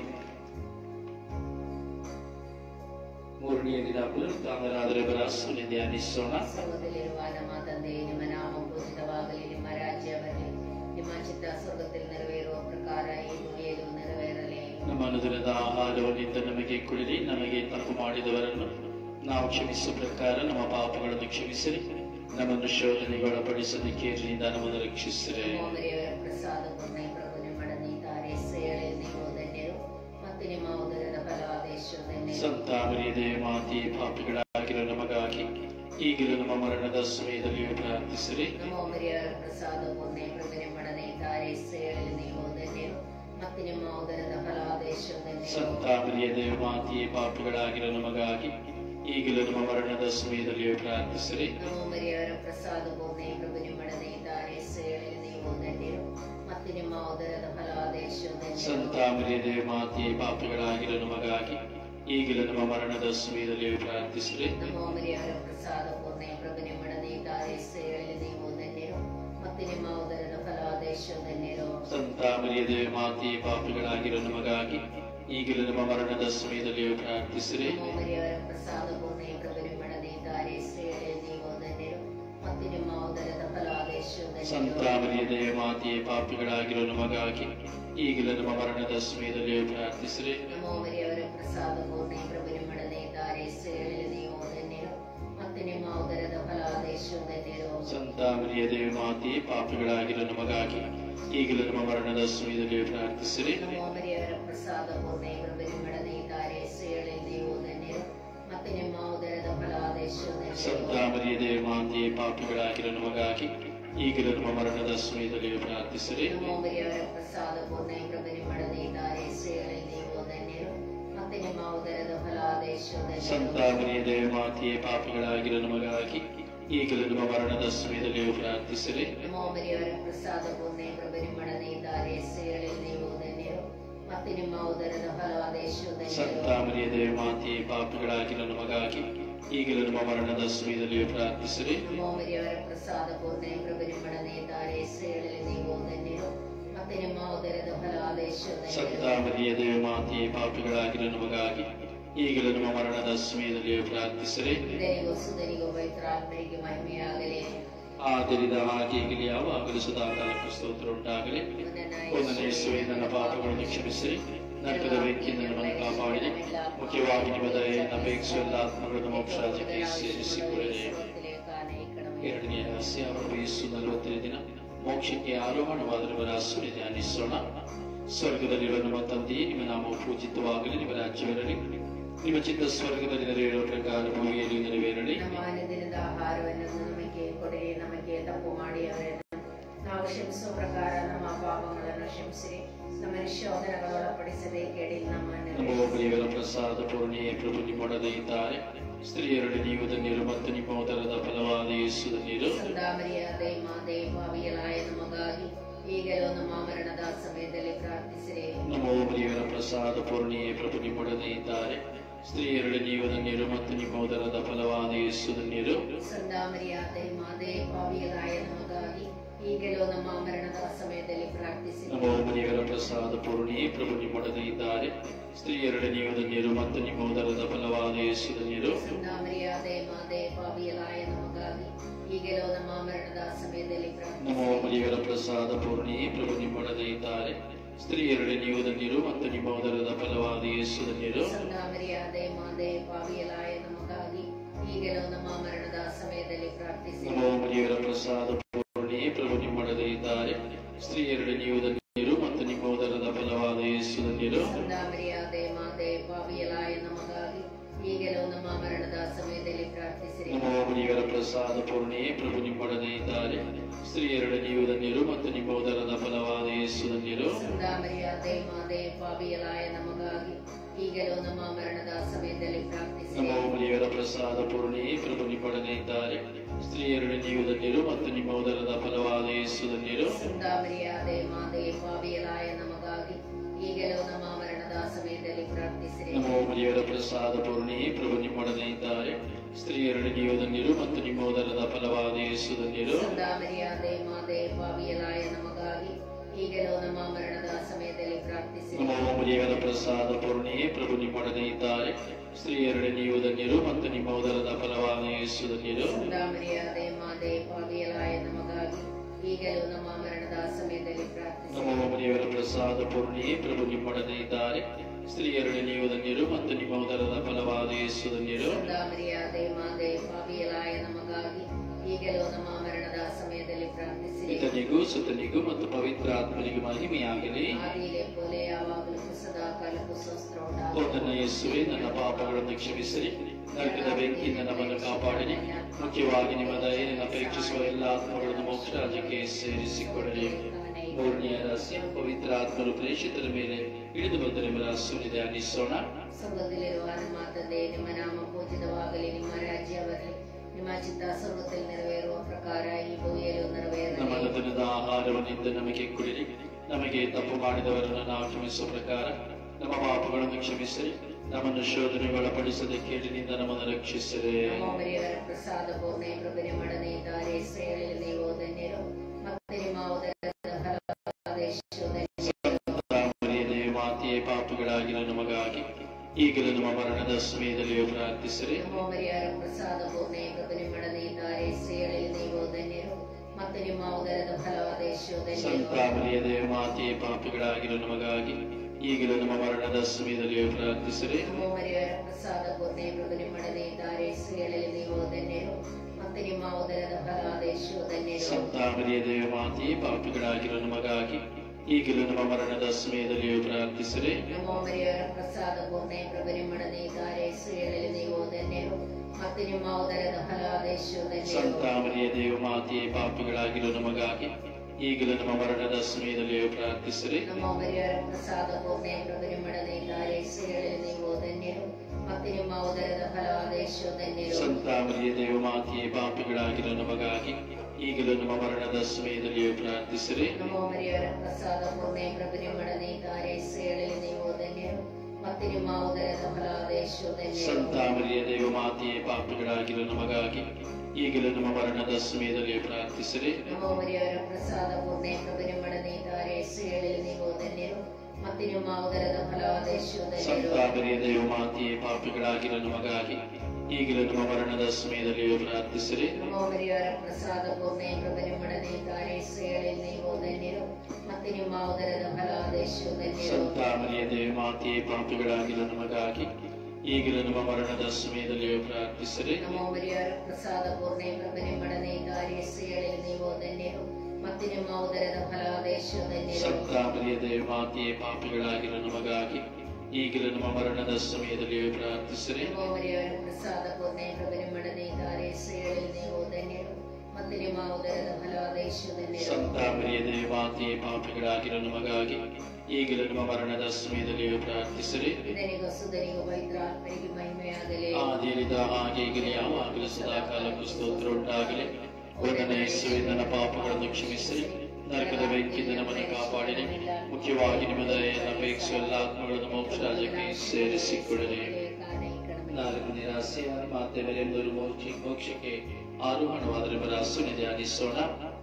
ಮೂರನೆಯ ದಿನ ಪುನರುತ್ಥಾನರಾದರೆ ರಹಸ್ಯವನ್ನು ಧ್ಯಾನಿಸೋಣ. ಸ್ವರ್ಗದಲ್ಲಿರುವ ನಮ್ಮ ತಂದೆ, ನಿಮ್ಮ ನಾಮ ಪೂಜಿತವಾಗಲಿ. ನಿಮ್ಮ ರಾಜ್ಯ ಬರಲಿ. ನಿಮ್ಮ ಚಿತ್ತ ಸ್ವರ್ಗದಲ್ಲಿ ನೆರವೇರುವ ಪ್ರಕಾರ ಈ ಭೂಮಿಯಲ್ಲೂ ನೆರವೇರಲಿ. ನಮ್ಮ ಅನುದಿನದ ಆಹಾರವನ್ನಿಂದ ನಮಗೆ ಕೊಡಿರಿ. ನಮಗೆ ತಪ್ಪು ಮಾಡಿದವರನ್ನು ನಾವು ಕ್ಷಮಿಸುವ ಪ್ರಕಾರ ನಮ್ಮ ಪಾಪಗಳನ್ನು ಕ್ಷಮಿಸಿರಿ. ನಮ್ಮನ್ನು ಶೋಧನೆಗೆ ಒಳಪಡಿಸದೆ ಕೇರಿನಿಂದ ನಮ್ಮನ್ನು ರಕ್ಷಿಸಿರಿ. ಮರಿಯವರ ಪ್ರಸಾದ ಪೂರ್ಣ ಪ್ರಭು ನಿಮ್ಮೊಡನೆ ಇದ್ದಾರೆ. ಸ್ತ್ರೀಯರಲ್ಲಿ ನೀವು ಧನ್ಯರು ಮತ್ತು ನಿಮ್ಮ ಉದರದ ಫಲವಾದ ಯೇಸು ಧನ್ಯರು. ಸಂತ ಮರಿಯೇ ಮಾತೆ, ಪಾಪಿಗಳಾಗಿರೋ ನಮಗಾಗಿ ಈಗಲೂ ನಮ್ಮ ಮರಣದ ಸಮಯದಲ್ಲಿಯೂ ಪ್ರಾರ್ಥಿಸಿರಿ. ನಮ್ಮ ಮರಿಯವರ ಪ್ರಸಾದ ಪೂರ್ಣ ಪ್ರಭು ನಿಮ್ಮೊಡನೆ ಇದ್ದಾರೆ. ಸ್ತ್ರೀಯರಲ್ಲಿ ನೀವು ಧನ್ಯರು ಮತ್ತು ನಿಮ್ಮ ಉದರದ ಫಲವಾದ ಯೇಸು ಧನ್ಯರು. ಸಂತ ಮರಿಯೇ ಮಾತೆ, ಪಾಪಿಗಳಾಗಿರೋ ನಮಗಾಗಿ ಈಗಲೂ ನಮ್ಮ ಮರಣದ ಸಮಯದಲ್ಲಿಯೂ ಪ್ರಾರ್ಥಿಸಿರಿ. ನಮ್ಮ ಮರಿಯವರ ಪ್ರಸಾದ ಪೂರ್ಣ ಪ್ರಭು ನಿಮ್ಮೊಡನೆ ಇದ್ದಾರೆ. ಸ್ತ್ರೀಯರಲ್ಲಿ ನೀವು ಧನ್ಯರು ಮತ್ತು ನಿಮ್ಮ ಉದರದ ಫಲವಾದ ಯೇಸು ಧನ್ಯರು. ಸಂತ ಮರಿಯೇ ಮಾತೆ, ಪಾಪಿಗಳಾಗಿರೋ ನಮಗಾಗಿ ಈಗಲೂ ನಮ್ಮ ಮರಣದ ಸಮಯದಲ್ಲಿಯೂ ಪ್ರಾರ್ಥಿಸಿರಿ. ನಮ್ಮ ಮರಿಯವರ ಪ್ರಸಾದ ಪೂರ್ಣ ಪ್ರಭು ನಿಮ್ಮೊಡನೆ ಇದ್ದಾರೆ. ಸ್ತ್ರೀಯರಲ್ಲಿ ನೀವು ಧನ್ಯರು ಮತ್ತು ನಿಮ್ಮ ಉದರದ ಫಲವಾದ ಯೇಸು ಧನ್ಯರು. ಸಂತ ಮರಿಯೇ ಮಾತೆ, ಪಾಪಿಗಳಾಗಿರೋ ನಮಗಾಗಿ ಈಗಲೂ ನಮ್ಮ ಮರಣದ ಸಮಯದಲ್ಲಿಯೂ ಪ್ರಾರ್ಥಿಸಿರಿ. ನಮ್ಮ ಮರಿಯವರ ಪ್ರಸಾದ ಪೂರ್ಣ ಪ್ರಭು ನಿಮ್ಮೊಡನೆ ಇದ್ದಾರೆ. ಸ್ತ್ರೀಯರಲ್ಲಿ ನೀವು ಧನ್ಯರು ಮತ್ತು ನಿಮ್ಮ ಉದರದ ಫಲವಾದ ಯೇಸು ಧನ್ಯರು. ಸಂತ ಮರಿಯೇ ಮಾತೆ, ಪಾಪಿಗಳಾಗಿರೋ ನಮಗಾಗಿ ಈಗಲೂ ನಮ್ಮ ಮರಣದ ಸಮಯದಲ್ಲಿಯೂ ಪ್ರಾರ್ಥಿಸಿರಿ. ನಮ್ಮ ಮರಿಯವರ ಪ್ರಸಾದ ಪೂರ್ಣ ಪ್ರಭು ನಿಮ್ಮೊಡನೆ ಇದ್ದಾರೆ. ಸ್ತ್ರೀಯರಲ್ಲಿ ನೀವು ಧನ್ಯರು ಮತ್ತು ನಿಮ್ಮ ಉದರದ ಫಲವಾದ ಯೇಸು ಧನ್ಯರು. ಸಂತ ಮರಿಯೇ ಮಾತೆ, ಪಾಪಿಗಳಾಗಿರೋ ನಮಗಾಗಿ ಈಗಲೂ ನಮ್ಮ ಮರಣದ ಸಮಯದಲ್ಲಿಯೂ ಪ್ರಾರ್ಥಿಸಿರಿ. ನಮ್ಮ ಮರಿಯವರ ಪ್ರಸಾದ ಪೂರ್ಣ ಪ್ರಭು ನಿಮ್ಮೊಡನೆ ಇದ್ದಾರೆ. ಸ್ತ್ರೀಯರಲ್ಲಿ ನೀವು ಧನ್ಯರು ಮತ್ತು ನಿಮ್ಮ ಉದರದ ಫಲವಾದ ಯೇಸು ಧನ್ಯರು. ಸಂತ ಮರಿಯೇ ಮಾತೆ, ಪಾಪಿಗಳಾಗಿರೋ ನಮಗಾಗಿ ಈಗಲೂ ನಮ್ಮ ಮರಣದ ಸಮಯದಲ್ಲಿ ಪ್ರಾರ್ಥಿಸಿರಿ. ನಮೋ ಮರಿಯವರ ಪ್ರಸಾದ ಪೂರ್ಣ ಪ್ರಭು ನಿಮ್ಮೊಡನೆ ಇದ್ದಾರೆ, ಸ್ತ್ರೀಗಳಲ್ಲಿ ನೀವು ಧನ್ಯರು, ಮತ್ತೆ ನಿಮ್ಮ ಉದರದ ಫಲವಾದ ಯೇಸು ಧನ್ಯರು. ಸಂತ ಮರಿಯೇ ಮಾತೆಯೇ, ಪಾಪಿಗಳಾಗಿರೋ ನಮಗಾಗಿ ಈಗಲೂ ನಮ್ಮ ಮರಣದ ಸಮಯದಲ್ಲಿ ಪ್ರಾರ್ಥಿಸಿರಿ. ನಮೋ ಮರಿಯವರ ಪ್ರಸಾದ ಪೂರ್ಣ ಪ್ರಭು ನಿಮ್ಮೊಡನೆ ಇದ್ದಾರೆ, ಸ್ತ್ರೀಗಳಲ್ಲಿ ನೀವು ಧನ್ಯರು, ಮತ್ತೆ ನಿಮ್ಮ ಉದರದ ಫಲವಾದ ಯೇಸು ಧನ್ಯರು. ಸಂತ ಮರಿಯೇ ಮಾತೆಯೇ, ಪಾಪಿಗಳಾಗಿರೋ ನಮಗಾಗಿ ಈಗಲೂ ನಮ್ಮ ಮರಣದ ಸಮಯದಲ್ಲಿ ಪ್ರಾರ್ಥಿಸಿರಿ. ನಮೋ ಮರಿಯವರ ಪ್ರಸಾದ ಪೂರ್ಣ ಪ್ರಭು ನಿಮ್ಮೊಡನೆ ಇದ್ದಾರೆ, ಸ್ತ್ರೀಗಳಲ್ಲಿ ನೀವು ಧನ್ಯರು, ಮತ್ತೆ ನಿಮ್ಮ ಉದರದ ಫಲವಾದ ಯೇಸು ಧನ್ಯರು. ಸಂತ ಮರಿಯೇ ಮಾತೆಯೇ, ಪಾಪಿಗಳಾಗಿರೋ ನಮಗಾಗಿ ಈಗಲೂ ನಮ್ಮ ಮರಣದ ಸಮಯದಲ್ಲಿ ಪ್ರಾರ್ಥಿಸಿರಿ. ದೇವರಿಗೂ ಸುಧನಿಗೂ ಪವಿತ್ರಾತ್ಮರಿಗೆ ಮಹಿಮೆಯಾಗಲಿ. ಆದರಿಂದ ಹಾಗೆ ಈಗಲೇ ಯಾವಾಗಲೂ ಸದಾ ಕಾಲಕ್ಕೂ ಸ್ತೋತ್ರ ಉಂಟಾಗಲಿ. ನನ್ನ ಯೇಸುವೇ, ನನ್ನ ಪಾಪಗಳನ್ನು ಕ್ಷಮಿಸಿರಿ, ನರಕದ ಬೆಂಕಿಯಿಂದ ನಮ್ಮನ್ನು ಕಾಪಾಡಿರಿ, ಮುಖ್ಯವಾಗಿ ನಿಮ್ಮ ದಯೆಯನ್ನು ಅಪೇಕ್ಷಿಸುವ ಎಲ್ಲ ಆತ್ಮಗಳನ್ನು ಮೋಕ್ಷರಾಜ್ಯಕ್ಕೆ ಸೇರಿಸಿಕೊಳ್ಳಿರಿ. ಎರಡನೆಯ ರಹಸ್ಯ, ಪ್ರಭು ಯೇಸು ನಲವತ್ತನೇ ದಿನ ಮೋಕ್ಷಕ್ಕೆ ಆರೋಹಣವಾದವರ ಸುರಿ ಧ್ಯಾನಿಸೋಣ. ಸ್ವರ್ಗದಲ್ಲಿರುವ ನಮ್ಮ ತಂದೆಯೇ, ನಿಮ್ಮ ನಾಮವು ಪೂಜಿತವಾಗಲಿ, ನಿಮ್ಮ ರಾಜ್ಯವಿರಲಿ, ನಿಮ್ಮ ಚಿತ್ತ ಸ್ವರ್ಗದಲ್ಲಿ ನೆರವೇರುವ ಪ್ರಕಾರ ಭೂಮಿಯಲ್ಲಿ ನೆರವೇರಲಿ. ನಮ್ಮ ಅನುದಿನದ ಆಹಾರವನ್ನು ನಮಗೆ ಕೊಡಿರಿ, ನಮಗೆ ತಪ್ಪು ಮಾಡಿಯವರನ್ನು ನಾವು ಕ್ಷಮಿಸುವ ಪ್ರಕಾರ ನಮ್ಮ ಪಾಪಗಳನ್ನು ಕ್ಷಮಿಸಿರಿ, ನಮ್ಮ ಶೋಧನೆಗಳ ಒಳಪಡಿಸದೆ ಕೇಳಿ ನಮ್ಮನ್ನು. ನಮ್ಮ ದೇವರ ಪ್ರಸಾದ ಪೂರ್ಣಿಯೇ, ಪ್ರಭು ನಿಮ್ಮೊಡನೆ ಇದ್ದಾರೆ, ಸ್ತ್ರೀಯರಲ್ಲಿ ನೀವು ಧನ್ಯರು, ಮತ್ತು ನಿಮ್ಮ ಉದರದ ಫಲವಾದ ಯೇಸು ಧನ್ಯರು. ಸಂತ ಮರಿಯಾದೆ ಮಾತೆ, ಪಾಪಿಗಳಾದ ನಮಗಾಗಿ ಈಗಲೂ ನಮ್ಮ ಮರಣದ ಸಮಯದಲ್ಲಿ ಪ್ರಾರ್ಥಿಸಿರಿ. ನಮೋ ದೇವರ ಪ್ರಸಾದ ಪೂರ್ಣಿಯೇ, ಪ್ರಭು ನಿಮ್ಮೊಡನೆ ಇದ್ದಾರೆ, ಸ್ತ್ರೀಯರಲ್ಲಿ ನೀವು ಧನ್ಯರು, ಮತ್ತು ನಿಮ್ಮ ಉದರದ ಫಲವಾದ ಯೇಸು ಧನ್ಯರು. ಸಂತ ಮರಿಯಾದೆ ಮಾತೆ, ಪಾಪಿಗಳಾದ ನಮಗಾಗಿ ಈಗಲೂ ನಮ್ಮ ಮರಣದ ಸಮಯದಲ್ಲಿ ಪ್ರಾರ್ಥಿಸಿರಿ. ನಮೋ ದೇವರ ಪ್ರಸಾದ ಪೂರ್ಣಿಯೇ, ಪ್ರಭು ನಿಮ್ಮೊಡನೆ ಇದ್ದಾರೆ, ಸ್ತ್ರೀಯರಲ್ಲಿ ನೀವು ಧನ್ಯರು, ಮತ್ತು ನಿಮ್ಮ ಉದರದ ಫಲವಾದ ಯೇಸು ಧನ್ಯರು. ಸಂತ ಮರಿಯಾದೆ ಮಾತೆ, ಪಾಪಿಗಳಾದ ನಮಗಾಗಿ ಈಗಲೂ ನಮ್ಮ ಮರಣದ ಸಮಯದಲ್ಲಿ ಪ್ರಾರ್ಥಿಸಿರಿ. ನಮೋ ದೇವರ ಪ್ರಸಾದ ಪೂರ್ಣಿಯೇ, ಪ್ರಭು ನಿಮ್ಮೊಡನೆ ಇದ್ದಾರೆ, ಸ್ತ್ರೀಯರಲ್ಲಿ ನೀವು ಧನ್ಯರು, ಮತ್ತು ನಿಮ್ಮ ಉದರದ ಫಲವಾದ ಯೇಸು ಧನ್ಯರು. ಸಂತ ಮರಿಯಾದೆ ಮಾತೆ, ಪಾಪಿಗಳಾದ ನಮಗಾಗಿ ಈಗಲೂ ನಮ್ಮ ಮರಣದ ಸಮಯದಲ್ಲಿ ಪ್ರಾರ್ಥಿಸಿರಿ. ನಮೋ ದೇವರ ಪ್ರಸಾದ ಪೂರ್ಣಿಯೇ, ಪ್ರಭು ನಿಮ್ಮೊಡನೆ ಇದ್ದಾರೆ, ಸ್ತ್ರೀಯರಲ್ಲಿ ನೀವು ಧನ್ಯರು, ಮತ್ತು ನಿಮ್ಮ ಉದರದ ಫಲವಾದ ಯೇಸು ಧನ್ಯರು. ಸಂತ ಮರಿಯಾದೆ ಮಾತೆ, ಪಾಪಿಗಳಾದ ನಮಗಾಗಿ ಈಗಲೂ ನಮ್ಮ ಮರಣದ ಸಮಯದಲ್ಲಿ ಪ್ರಾರ್ಥಿಸಿರಿ. ನಮೋ ದೇವರ ಪ್ರಸಾದ ಪೂರ್ಣಿಯೇ, ಪ್ರಭು ನಿಮ್ಮೊಡನೆ ಇದ್ದಾರೆ, ಸ್ತ್ರೀಯರಲ್ಲಿ ನೀವು ಧನ್ಯರು, ಮತ್ತು ನಿಮ್ಮ ಉದರದ ಫಲವಾದ ಯೇಸು ಧನ್ಯರು. ಸಂತ ಮರಿಯಾದೆ ಮಾತೆ, ಪಾಪಿಗಳಾದ ನಮಗಾಗಿ ಈಗಲೂ ನಮ್ಮ ಮರಣದ ಸಮಯದಲ್ಲಿ ಪ್ರಾರ್ಥಿಸಿರಿ. ನಮೋ ದೇವರ ಪ್ರಸಾದ ಪೂರ್ಣಿಯೇ, ಪ್ರಭು ನಿಮ್ಮೊಡನೆ ಇದ್ದಾರೆ, ಸ್ತ್ರೀಯರಲ್ಲಿ ನೀವು ಧನ್ಯರು, ಮತ್ತು ನಿಮ್ಮ ಉದರದ ಫಲವಾದ ಯೇಸು ಧನ್ಯರು. ಸಂತ ಮರಿಯಾದೆ ಮಾತೆ, ಪಾಪಿಗಳಾದ ನಮಗಾಗಿ ಈಗಲೂ ನಮ್ಮ ಮರಣದ ಸಮಯದಲ್ಲಿ ಪ್ರಾರ್ಥಿಸಿರಿ. ನಮೋ ದೇವರ ಪ್ರಸಾದ ಪೂರ್ಣಿಯೇ, ಪ್ರಭು ನಿಮ್ಮೊಡನೆ ಇದ್ದಾರೆ, ಸ್ತ್ರೀಯರಲ್ಲಿ ನೀವು ಧನ್ಯರು, ಮತ್ತು ನಿಮ್ಮ ಉದರದ ಫಲವಾದ ಯೇಸು ಧನ್ಯರು. ಸಂತ ಮರಿಯಾದೆ ಮಾತೆ, ಪಾಪಿಗಳಾದ ನಮಗಾಗಿ ಈಗಲೂ ನಮ್ಮ ಮರಣದ ಸಮಯದಲ್ಲಿ ಪ್ರಾರ್ಥಿಸಿರಿ. ನಮೋ ದೇವರ ಪ್ರಸಾದ ಪೂರ್ಣಿಯೇ, ಪ್ರಭು ನಿಮ್ಮೊಡನೆ ಇದ್ದಾರೆ, ಸ್ತ್ರೀಯರಲ್ಲಿ ನೀವು ಧನ್ಯರು, ಮತ್ತು ನಿಮ್ಮ ಉದರದ ಫಲವಾದ ಯೇಸು ಧನ್ಯರು. ಸಂತ ಮರಿಯಾದೆ ಮಾತೆ, ಪಾಪಿಗಳಾದ ನಮಗಾಗಿ ಈಗಲೂ ನಮ್ಮ ಮರಣದ ಸಮಯದಲ್ಲಿ ಪ್ರಾರ್ಥಿಸಿರಿ. ನಮೋ ದೇವರ ಪ್ರಸಾದ ಪೂರ್ಣಿಯೇ, ಪ್ರಭು ನಿಮ್ಮೊಡನೆ ಇದ್ದಾರೆ, ಸ್ತ್ರೀಯರಲ್ಲಿ ನೀವು ಧನ್ಯರು, ಮತ್ತು ನಿಮ್ಮ ಉದರದ ಫಲವಾದ ಯೇಸು ಧನ್ಯರು. ಸಂತ ಮರಿಯಾದೆ ಮಾತೆ, ಪಾಪಿಗಳಾದ ನಮಗಾಗಿ ಈಗಲೂ ನಮ್ಮ ಮರಣದ ಸಮಯದಲ್ಲಿ ಪ್ರಾರ್ಥಿಸಿರಿ. ಪಿತನಿಗೂ ಸುತನಿಗೂ ಮತ್ತು ಪವಿತ್ರ ಆತ್ಮನಿಗೂ ಮಹಿಮೆಯಾಗಲಿ. ಆದಿಯಲ್ಲಿ ಪೋಲೆ ಯಾವಾಗಲೂ ಸದಾ ಕಾಲಕ್ಕೂ ಸ್ತೋತ್ರ ಓ ಉಂಟಾಗಲಿ. ನನ್ನ ಯೇಸುವೇ, ನನ್ನ ಪಾಪಗಳನ್ನು ಕ್ಷಮಿಸಿರಿ, ನರಕದ ಬೆಂಕಿಯಿಂದ ನಮ್ಮನ್ನು ಕಾಪಾಡಿರಿ, ಮುಖ್ಯವಾಗಿ ನಿಮ್ಮ ದಯೆಯನ್ನು ಅಪೇಕ್ಷಿಸುವ ಎಲ್ಲ ಆತ್ಮಗಳನ್ನು ಮೋಕ್ಷರಾಜ್ಯಕ್ಕೆ ಸೇರಿಸಿಕೊಳ್ಳಲಿ. ಮೂರನೆಯ ರಹಸ್ಯ, ಪವಿತ್ರ ಆತ್ಮರು ಪ್ರೇಷಿತರ ಮೇಲೆ ಇಳಿದು ಬಂದರೆಂಬ ರಹಸ್ಯವನ್ನು ಧ್ಯಾನಿಸೋಣ. ಸ್ವರ್ಗದಲ್ಲಿರುವ ನಮ್ಮ ತಂದೆ, ನಿಮ್ಮ ನಾಮ ಪೂಜಿತವಾಗಲಿ, ನಿಮ್ಮ ರಾಜ್ಯ ಬರಲಿ, ನಿಮ್ಮ ಚಿತ್ತ ಸ್ವರ್ಗದಲ್ಲಿ ನೆರವೇರುವ ಪ್ರಕಾರ ಈ ಭೂಮಿಯಲ್ಲೂ ನಮ್ಮ ನೆರವೇರಲಿ. ಅನುದಿನದ ಆಹಾರವನ್ನಿಂದ ನಮಗೆ ಕೊಡಿರಿ, ನಮಗೆ ತಪ್ಪು ಮಾಡಿದವರನ್ನು ನಾವು ಕ್ಷಮಿಸುವ ಪ್ರಕಾರ ನಮ್ಮ ಪಾಪಗಳನ್ನು ಕ್ಷಮಿಸಿರಿ, ನಮ್ಮನ್ನು ಶೋಧನೆಗೆ ಒಳಪಡಿಸದೆ ಕೇಳಿನಿಂದ ನಮ್ಮನ್ನು ರಕ್ಷಿಸಿರಿ. ನಮ್ಮ ಮರಿಯವರ ಪ್ರಸಾದ ಪೂರ್ಣ ಪ್ರಭು ನಿಮ್ಮೊಡನೆ ಇದ್ದಾರೆ, ಸ್ತ್ರೀಯರಲ್ಲಿ ನೀವು ಧನ್ಯರು, ಮತ್ತೆ ನಿಮ್ಮ ಉದರದ ಫಲವಾದ ಯೇಸು ಧನ್ಯರು. ಮರಿಯೇ ಮಾತೆಯೇ, ಪಾಪಿಗಳಾಗಿರೋ ನಮಗಾಗಿ ಈಗಲೂ ನಮ್ಮ ಮರಣದ ಸಮಯದಲ್ಲಿಯೂ ಪ್ರಾರ್ಥಿಸಿರಿ. ನಮ್ಮ ಮರಿಯವರ ಪ್ರಸಾದ ಪೂರ್ಣ ಪ್ರಭು ನಿಮ್ಮೊಡನೆ ಇದ್ದಾರೆ, ಸ್ತ್ರೀಯರಲ್ಲಿ ನೀವು ಧನ್ಯರು, ಮತ್ತೆ ನಿಮ್ಮ ಉದರದ ಫಲವಾದ ಯೇಸು ಸಂತ ಧನ್ಯರು. ಮರಿಯೇ ಮಾತೆಯೇ, ಪಾಪಿಗಳಾಗಿರೋ ನಮಗಾಗಿ ಈಗಲೂ ನಮ್ಮ ಮರಣದ ಸಮಯದಲ್ಲಿಯೂ ಪ್ರಾರ್ಥಿಸಿರಿ. ನಮ್ಮ ಮರಿಯವರ ಪ್ರಸಾದ ಪೂರ್ಣ ಪ್ರಭು ನಿಮ್ಮೊಡನೆ ಇದ್ದಾರೆ, ಸ್ತ್ರೀಯರಲ್ಲಿ ನೀವು ಧನ್ಯರು, ಮತ್ತೆ ನಿಮ್ಮ ಉದರದ ಫಲವಾದ ಯೇಸು ಧನ್ಯರು. ಸಂತ ಮರಿಯೇ ಮಾತೆಯೇ, ಪಾಪಿಗಳಾಗಿರೋ ನಮಗಾಗಿ ಈಗಲೂ ನಮ್ಮ ಮರಣದ ಸಮಯದಲ್ಲಿಯೂ ಪ್ರಾರ್ಥಿಸಿರಿ. ನಮ್ಮ ಮರಿಯವರ ಪ್ರಸಾದ ಪೂರ್ಣ ಪ್ರಭು ನಿಮ್ಮೊಡನೆ ಇದ್ದಾರೆ, ಸ್ತ್ರೀಯರಲ್ಲಿ ನೀವು ಧನ್ಯರು, ಮತ್ತೆ ನಿಮ್ಮ ಉದರದ ಫಲವಾದ ಫಲಾದೇಶು ಧನ್ಯರು. ಸಂತ ಮರಿಯ ದೇವಮಾತೆಯೇ, ಪಾಪಿಗಳಾಗಿರೋ ನಮಗಾಗಿ ಈಗಲೂ ನಮ್ಮ ಮರಣದ ಸಮಯದಲ್ಲಿಯೂ ಪ್ರಾರ್ಥಿಸಿರಿ. ನಮ್ಮ ಮರಿಯರ ಪ್ರಸಾದ ಪೂರ್ಣೆ ಪ್ರಭು ನಿಮ್ಮೊಡನೆ ಇದ್ದಾರೆ, ಸ್ತ್ರೀಯರಲ್ಲಿ ನೀವು ಧನ್ಯರು ಮತ್ತು ನಿಮ್ಮ ಉದರದ ಫಲವಾದ ಯೇಸು ಧನ್ಯರು. ಸಂತ ಮರಿಯ ದೇವಮಾತೆಯೇ, ಪಾಪಿಗಳಾಗಿರೋ ನಮಗಾಗಿ ಈಗಲೂ ನಮ್ಮ ಮರಣದ ಸಮಯದಲ್ಲಿಯೂ ಪ್ರಾರ್ಥಿಸಿರಿ. ನಮ್ಮ ಮರಿಯರ ಪ್ರಸಾದ ಪೂರ್ಣೆ ಪ್ರಭು ನಿಮ್ಮೊಡನೆ ಇದ್ದಾರೆ, ಸ್ತ್ರೀಯರಲ್ಲಿ ನೀವು ಧನ್ಯರು ಮತ್ತು ನಿಮ್ಮ ಉದರದ ಫಲವಾದ ಯೇಸು ಧನ್ಯರು. ಸಂತ ಮರಿಯ ದೇವಮಾತೆಯೇ, ಪಾಪಿಗಳಾಗಿರೋ ನಮಗಾಗಿ ಈಗಲೂ ನಮ್ಮ ಮರಣದ ಸಮಯದಲ್ಲಿಯೂ ಪ್ರಾರ್ಥಿಸಿರಿ. ನಮ್ಮ ಮರಿಯರ ಪ್ರಸಾದ ಪೂರ್ಣೆ ಪ್ರಭು ನಿಮ್ಮೊಡನೆ ಇದ್ದಾರೆ, ಸ್ತ್ರೀಯರಲ್ಲಿ ನೀವು ಧನ್ಯರು ಮತ್ತು ನಿಮ್ಮ ಉದರದ ಫಲವಾದ ಯೇಸು ಧನ್ಯರು. ಸಂತ ಮರಿಯ ದೇವಮಾತೆಯೇ, ಪಾಪಿಗಳಾಗಿರೋ ನಮಗಾಗಿ ಈಗಲೂ ನಮ್ಮ ಮರಣದ ಸಮಯದಲ್ಲಿಯೂ ಪ್ರಾರ್ಥಿಸಿರಿ. ನಮ್ಮ ಮರಿಯರ ಪ್ರಸಾದ ಪೂರ್ಣೆ ಪ್ರಭು ನಿಮ್ಮೊಡನೆ ಇದ್ದಾರೆ, ಸ್ತ್ರೀಯರಲ್ಲಿ ನೀವು ಧನ್ಯರು ಮತ್ತು ನಿಮ್ಮ ಉದರದ ಫಲವಾದ ಯೇಸು ಧನ್ಯರು. ಸಂತ ಮರಿಯ ದೇವಮಾತೆಯೇ, ಪಾಪಿಗಳಾಗಿರೋ ನಮಗಾಗಿ ಈಗಲೂ ನಮ್ಮ ಮರಣದ ಸಮಯದಲ್ಲಿಯೂ ಪ್ರಾರ್ಥಿಸಿರಿ. ನಮ್ಮ ಮರಿಯರ ಪ್ರಸಾದ ಪೂರ್ಣೆ ಪ್ರಭು ನಿಮ್ಮೊಡನೆ ಇದ್ದಾರೆ, ಸ್ತ್ರೀಯರಲ್ಲಿ ನೀವು ಧನ್ಯರು ಮತ್ತು ನಿಮ್ಮ ಉದರದ ಫಲವಾದ ಯೇಸು ಧನ್ಯರು. ಸಂತ ಮರಿಯ ದೇವಮಾತೆಯೇ, ಪಾಪಿಗಳಾಗಿರೋ ನಮಗಾಗಿ ಈಗಲೂ ನಮ್ಮ ಮರಣದ ಸಮಯದಲ್ಲಿಯೂ ಪ್ರಾರ್ಥಿಸಿರಿ. ನಮ್ಮ ಮರಿಯರ ಪ್ರಸಾದ ಪೂರ್ಣೆ ಪ್ರಭು ನಿಮ್ಮೊಡನೆ ಇದ್ದಾರೆ, ಸ್ತ್ರೀಯರಲ್ಲಿ ನೀವು ಧನ್ಯರು ಮತ್ತು ನಿಮ್ಮ ಉದರದ ಫಲವಾದ ಯೇಸು ಧನ್ಯರು. ಸಂತ ಮರಿಯ ದೇವಮಾತೆಯೇ, ಪಾಪಿಗಳಾಗಿರೋ ನಮಗಾಗಿ ಈಗಲೂ ನಮ್ಮ ಮರಣದ ಸಮಯದಲ್ಲಿಯೂ ಪ್ರಾರ್ಥಿಸಿರಿ. ಇದನಿಗೂ ಸುಧನಿಗೂ ಪವಿತ್ರಾತ್ಮನಿಗೆ ಮಹಿಮೆಯಾಗಲಿ. ಆದಿಯಲ್ಲಿದ್ದ ಹಾಗೆ ಈಗಲೇ ಯಾವಾಗಲೂ ಸದಾ ಕಾಲಕ್ಕೂ ಸ್ತೋತ್ರ ಉಂಟಾಗಲಿ. ಒಂದನೇ ಯೇಸುವೇ, ನನ್ನ ಪಾಪಗಳನ್ನು ಕ್ಷಮಿಸಿರಿ, ನರಕದ ಬೆಂಕಿಯಿಂದ ನಮ್ಮನ್ನು ಕಾಪಾಡಿರಿ, ಮುಖ್ಯವಾಗಿ ನಿಮ್ಮ ದಯೆಯನ್ನು ಅಪೇಕ್ಷಿಸುವ ಎಲ್ಲ ಆತ್ಮಗಳನ್ನು ಮೋಕ್ಷ ರಾಜ್ಯಕ್ಕೆ ಸೇರಿಸಿಕೊಳ್ಳಲಿ. ನಾಲ್ಕನೇ ರಹಸ್ಯ, ಮಾತೆ ಮರಿಯಮ್ಮನವರು ಮೋಕ್ಷ ಮೋಕ್ಷಕ್ಕೆ ಆರೋಹಣವಾದರೆ ರಹಸ್ಯವನ್ನು ಧ್ಯಾನಿಸೋಣ.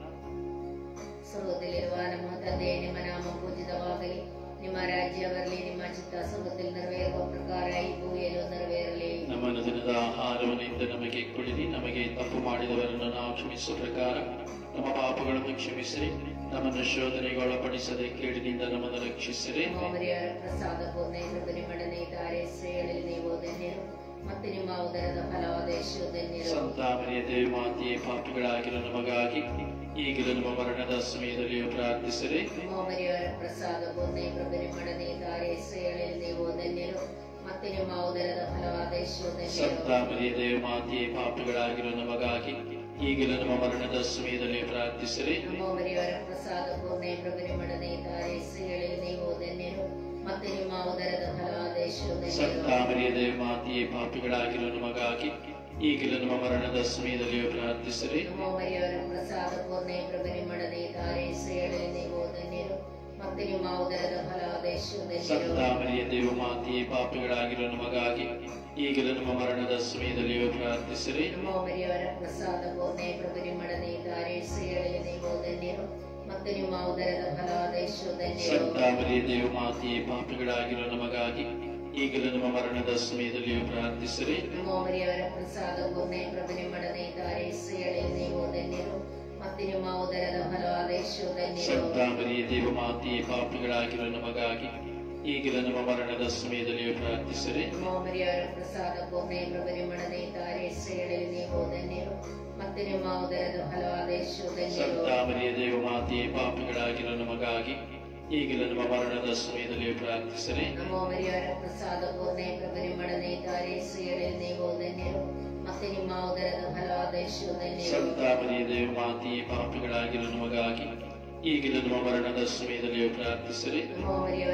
ಸ್ವರ್ಗದಲ್ಲಿರುವ ನಮ್ಮ ತಂದೆ, ನಿಮ್ಮ ನಾಮ ಪೂಜಿತವಾಗಲಿ, ನಿಮ್ಮ ರಾಜ್ಯ ಬರಲಿ, ನಿಮ್ಮ ಚಿತ್ತ ಸ್ವರ್ಗದಲ್ಲಿ ನೆರವೇರುವ ಪ್ರಕಾರ ಈ ಭೂಮಿಯಲ್ಲೂ ನೆರವೇರಲಿ. ನಮ್ಮ ದಿನದ ಆಹಾರವನ್ನು ಇಂದು ನಮಗೆ ಕೊಡಿರಿ, ನಮಗೆ ತಪ್ಪು ಮಾಡಿದವರನ್ನು ನಾವು ಕ್ಷಮಿಸುವ ಪ್ರಕಾರ ನಮ್ಮ ಪಾಪಗಳನ್ನು ಕ್ಷಮಿಸಿರಿ, ನಮ್ಮನ್ನು ಶೋಧನೆಗೆ ಒಳಪಡಿಸದೆ ಕೇಡಿನಿಂದ ನಮ್ಮನ್ನು ರಕ್ಷಿಸಿರಿ. ನಮ್ಮ ಮರಿಯರ ಪ್ರಸಾದ ಪೂರ್ಣೆ ಪ್ರಭು ನಿಮ್ಮೊಡನೆ ಇದ್ದಾರೆ, ಸ್ತ್ರೀಯರಲ್ಲಿ ನೀವು ಧನ್ಯರು ಮತ್ತು ನಿಮ್ಮ ಉದರದ ಫಲವಾದ ಯೇಸು ಧನ್ಯರು. ಸಂತ ಮರಿಯ ದೇವಮಾತೆಯೇ, ಪಾಪಿಗಳಾಗಿರೋ ನಮಗಾಗಿ ಈಗಲೂ ನಮ್ಮ ಮರಣದ ಸಮಯದಲ್ಲಿಯೂ ಪ್ರಾರ್ಥಿಸಿರಿ. ನಮ್ಮ ಮರಿಯರ ಪ್ರಸಾದ ಪೂರ್ಣೆ ಪ್ರಭು ನಿಮ್ಮೊಡನೆ ಇದ್ದಾರೆ, ಸ್ತ್ರೀಯರಲ್ಲಿ ನೀವು ಧನ್ಯರು ಮತ್ತು ನಿಮ್ಮ ಉದರದ ಫಲವಾದ ಯೇಸು ಧನ್ಯರು. ಸಂತ ಮರಿಯ ದೇವಮಾತೆಯೇ, ಪಾಪಿಗಳಾಗಿರೋ ನಮಗಾಗಿ ಈಗಲೂ ನಮ್ಮ ಮರಣದ ಸಮಯದಲ್ಲಿ ಪ್ರಾರ್ಥಿಸಿರಿ. ನಮ್ಮ ಮರಿಯವರ ಪ್ರಸಾದ ಪೂರ್ಣೆ ಪ್ರಭು ನಿಮ್ಮೊಡನೆ ಇದ್ದಾರೆ, ಸ್ತ್ರೀಯರಲ್ಲಿ ನೀವು ಧನ್ಯರು ಮತ್ತು ನಿಮ್ಮ ಉದರದ ಫಲವಾದ ಯೇಸು ಧನ್ಯರು. ಸಂತ ಮರಿಯ ದೇವಮಾತೆಯೇ, ಪಾಪಿಗಳಾಗಿರೋ ನಮಗಾಗಿ ಈಗಲೂ ನಮ್ಮ ಮರಣದ ಸಮಯದಲ್ಲಿಯೂ ಪ್ರಾರ್ಥಿಸಿರಿ. ನಮ್ಮ ಮರಿಯವರ ಪ್ರಸಾದ ಪೂರ್ಣೆ ಪ್ರಭು ನಿಮ್ಮೊಡನೆ ಇದ್ದಾರೆ, ಸ್ತ್ರೀಯರಲ್ಲಿ ನೀವು ಧನ್ಯರು ಮತ್ತು ನಿಮ್ಮ ಉದರದ ಫಲವಾದ ಯೇಸು ಧನ್ಯರು. ಸಂತ ಮರಿಯ ದೇವಮಾತೆಯೇ, ಪಾಪಿಗಳಾಗಿರೋ ನಮಗಾಗಿ ಈಗಲೂ ನಮ್ಮ ಮರಣದ ಸಮಯದಲ್ಲಿಯೂ ಪ್ರಾರ್ಥಿಸಿರಿ. ನಮ್ಮ ಮರಿಯವರ ಪ್ರಸಾದ ಪೂರ್ಣೆ ಪ್ರಭು ನಿಮ್ಮೊಡನೆ ಇದ್ದಾರೆ, ಸ್ತ್ರೀಯರಲ್ಲಿ ನೀವು ಧನ್ಯರು ಮತ್ತು ನಿಮ್ಮ ಉದರದ ಫಲವಾದ ಯೇಸು ಧನ್ಯರು. ಸಂತ ಮರಿಯ ದೇವಮಾತೆಯೇ, ಪಾಪಿಗಳಾಗಿರೋ ನಮಗಾಗಿ ಈಗಲೂ ನಮ್ಮ ಮರಣದ ಸಮಯದಲ್ಲಿಯೂ ಪ್ರಾರ್ಥಿಸಿರಿ. ನಮ್ಮ ಮರಿಯವರ ಪ್ರಸಾದ ಪೂರ್ಣೆ ಪ್ರಭು ನಿಮ್ಮೊಡನೆ ಇದ್ದಾರೆ, ಸ್ತ್ರೀಯರಲ್ಲಿ ನೀವು ಧನ್ಯರು ಮತ್ತು ನಿಮ್ಮ ಉದರದ ಫಲವಾದ ಯೇಸು ಧನ್ಯರು. ಸಂತ ಮರಿಯ ದೇವಮಾತೆಯೇ, ಪಾಪಿಗಳಾಗಿರೋ ನಮಗಾಗಿ ಈಗಲೂ ನಮ್ಮ ಮರಣದ ಸಮಯದಲ್ಲಿಯೂ ಪ್ರಾರ್ಥಿಸಿರಿ. ನಮ್ಮ ಮರಿಯವರ ಪ್ರಸಾದ ಪೂರ್ಣೆ ಪ್ರಭು ನಿಮ್ಮೊಡನೆ ಇದ್ದಾರೆ, ಸ್ತ್ರೀಯರಲ್ಲಿ ನೀವು ಧನ್ಯರು ಮತ್ತು ನಿಮ್ಮ ಉದರದ ಫಲವಾದ ಯೇಸು ಧನ್ಯರು. ಸಂತ ಮರಿಯ ದೇವಮಾತೆಯೇ, ಪಾಪಿಗಳಾಗಿರೋ ನಮಗಾಗಿ ಈಗಲೂ ನಮ್ಮ ಮರಣದ ಸಮಯದಲ್ಲಿಯೂ ಪ್ರಾರ್ಥಿಸಿರಿ. ನಮ್ಮ ಮರಿಯವರ ಪ್ರಸಾದ ಪೂರ್ಣೆ ಪ್ರಭು ನಿಮ್ಮೊಡನೆ ಇದ್ದಾರೆ, ಸ್ತ್ರೀಯರಲ್ಲಿ ನೀವು ಧನ್ಯರು ಮತ್ತು ನಿಮ್ಮ ಉದರದ ಫಲವಾದ ಯೇಸು ಧನ್ಯರು. ಸಂತ ಮರಿಯ ದೇವಮಾತೆಯೇ, ಪಾಪಿಗಳಾಗಿರೋ ನಮಗಾಗಿ ಈಗಲೂ ನಮ್ಮ ಮರಣದ ಸಮಯದಲ್ಲಿಯೂ ಪ್ರಾರ್ಥಿಸಿರಿ. ನಮ್ಮ ಮರಿಯವರ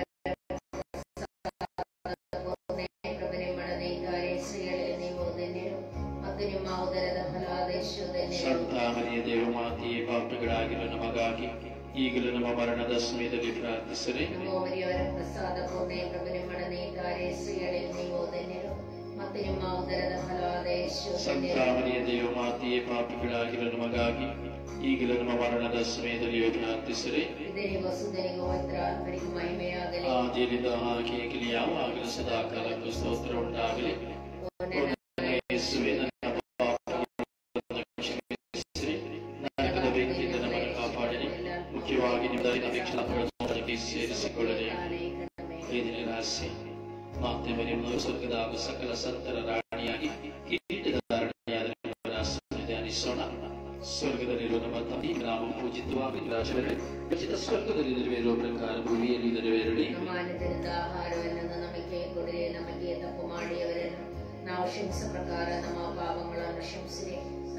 ಪೂರ್ಣೆ ಪ್ರಭು ನಿಮ್ಮೊಡನೆ ಇದ್ದಾರೆ, ಸ್ತ್ರೀಯರಲ್ಲಿ ನೀವು ಧನ್ಯರು ಮತ್ತು ನಿಮ್ಮ ಉದರದ ಫಲವಾದ ಯೇಸು ಧನ್ಯರು. ಸಂತ ಮರಿಯ ದೇವಮಾತೆಯೇ, ಪಾಪಿಗಳಾಗಿರೋ ನಮಗಾಗಿ ಈಗಲೂ ನಮ್ಮ ಮರಣದ ಸಮಯದಲ್ಲಿ ಪ್ರಾರ್ಥಿಸಿರಿ. ನಮ್ಮ ಮರಿಯವರ ಪ್ರಸಾದ ಪೂರ್ಣೆ ಪ್ರಭು ನಿಮ್ಮೊಡನೆ ಇದ್ದಾರೆ, ಸ್ತ್ರೀಯರಲ್ಲಿ ನೀವು ಧನ್ಯರು ಮತ್ತು ನಿಮ್ಮ ಉದರದ ಫಲವಾದ ಯೇಸು ಸಂತ ಧನ್ಯರು. ಮರಿಯ ದೇವಮಾತೆಯೇ, ಪಾಪಿಗಳಾಗಿರೋ ನಮಗಾಗಿ ಈಗಲೂ ನಮ್ಮ ಮರಣದ ಸಮಯದಲ್ಲಿಯೂ ಪ್ರಾರ್ಥಿಸಿರಿ. ಇದರಿಗೂ ಸುಧನಿಗೂ ಪವಿತ್ರಾತ್ಮನಿಗೂ ಮಹಿಮೆಯಾಗಲಿ. ಆದಿಯಲ್ಲಿದ್ದ ಹಾಗೆ ಈಗಲೂ ಯಾವಾಗಲೂ ಸದಾ ಕಾಲಕ್ಕೂ ಸ್ತೋತ್ರ ಉಂಟಾಗಲಿ. ಯೇಸುವೇ, ನನ್ನ ಪಾಪಗಳನ್ನು ಕ್ಷಮಿಸಿರಿ, ನರಕದ ಬೆಂಕಿಯಿಂದ ನಮ್ಮನ್ನು ಕಾಪಾಡಿರಿ, ಮುಖ್ಯವಾಗಿ ನಿಮ್ಮ ದಯೆಯಿಂದ ಅಪೇಕ್ಷಿತಗಳನ್ನು ಸೇರಿಸಿಕೊಳ್ಳಲಿ. ಐದನೇ ರಹಸ್ಯ, ಮಾತೆ ಮರಿಯಮ್ಮನವರು ಸ್ವರ್ಗದ ಹಾಗೂ ಸಕಲ ಸಂತರ ರಾಣಿಯಾಗಿ ಕಿರೀಟದ ಧಾರಣೆಯಾದ ರಹಸ್ಯವನ್ನು ಧ್ಯಾನಿಸೋಣ. ಸ್ವರ್ಗದಲ್ಲಿರುವ ನಮ್ಮ ತಂದೆ, ನಾಮ ಪೂಜಿತವಾಗಲಿ, ರಾಜರೇ ಖಚಿತ ಸ್ವರ್ಗದಲ್ಲಿ ನೆರವೇರುವ ಪ್ರಕಾರ ಭೂಮಿಯಲ್ಲಿ ನೆರವೇರಲಿ. ನಮ್ಮ ಅನುದಿನದ ಆಹಾರವನ್ನು ನಮಗೆ ಕೊಡಿರಿ, ನಮಗೆ ತಪ್ಪು ಮಾಡಿಯವರನ್ನು ನಾವು ಕ್ಷಮಿಸುವ ಪ್ರಕಾರ ನಮ್ಮ ಪಾಪಗಳನ್ನು ಕ್ಷಮಿಸಿರಿ,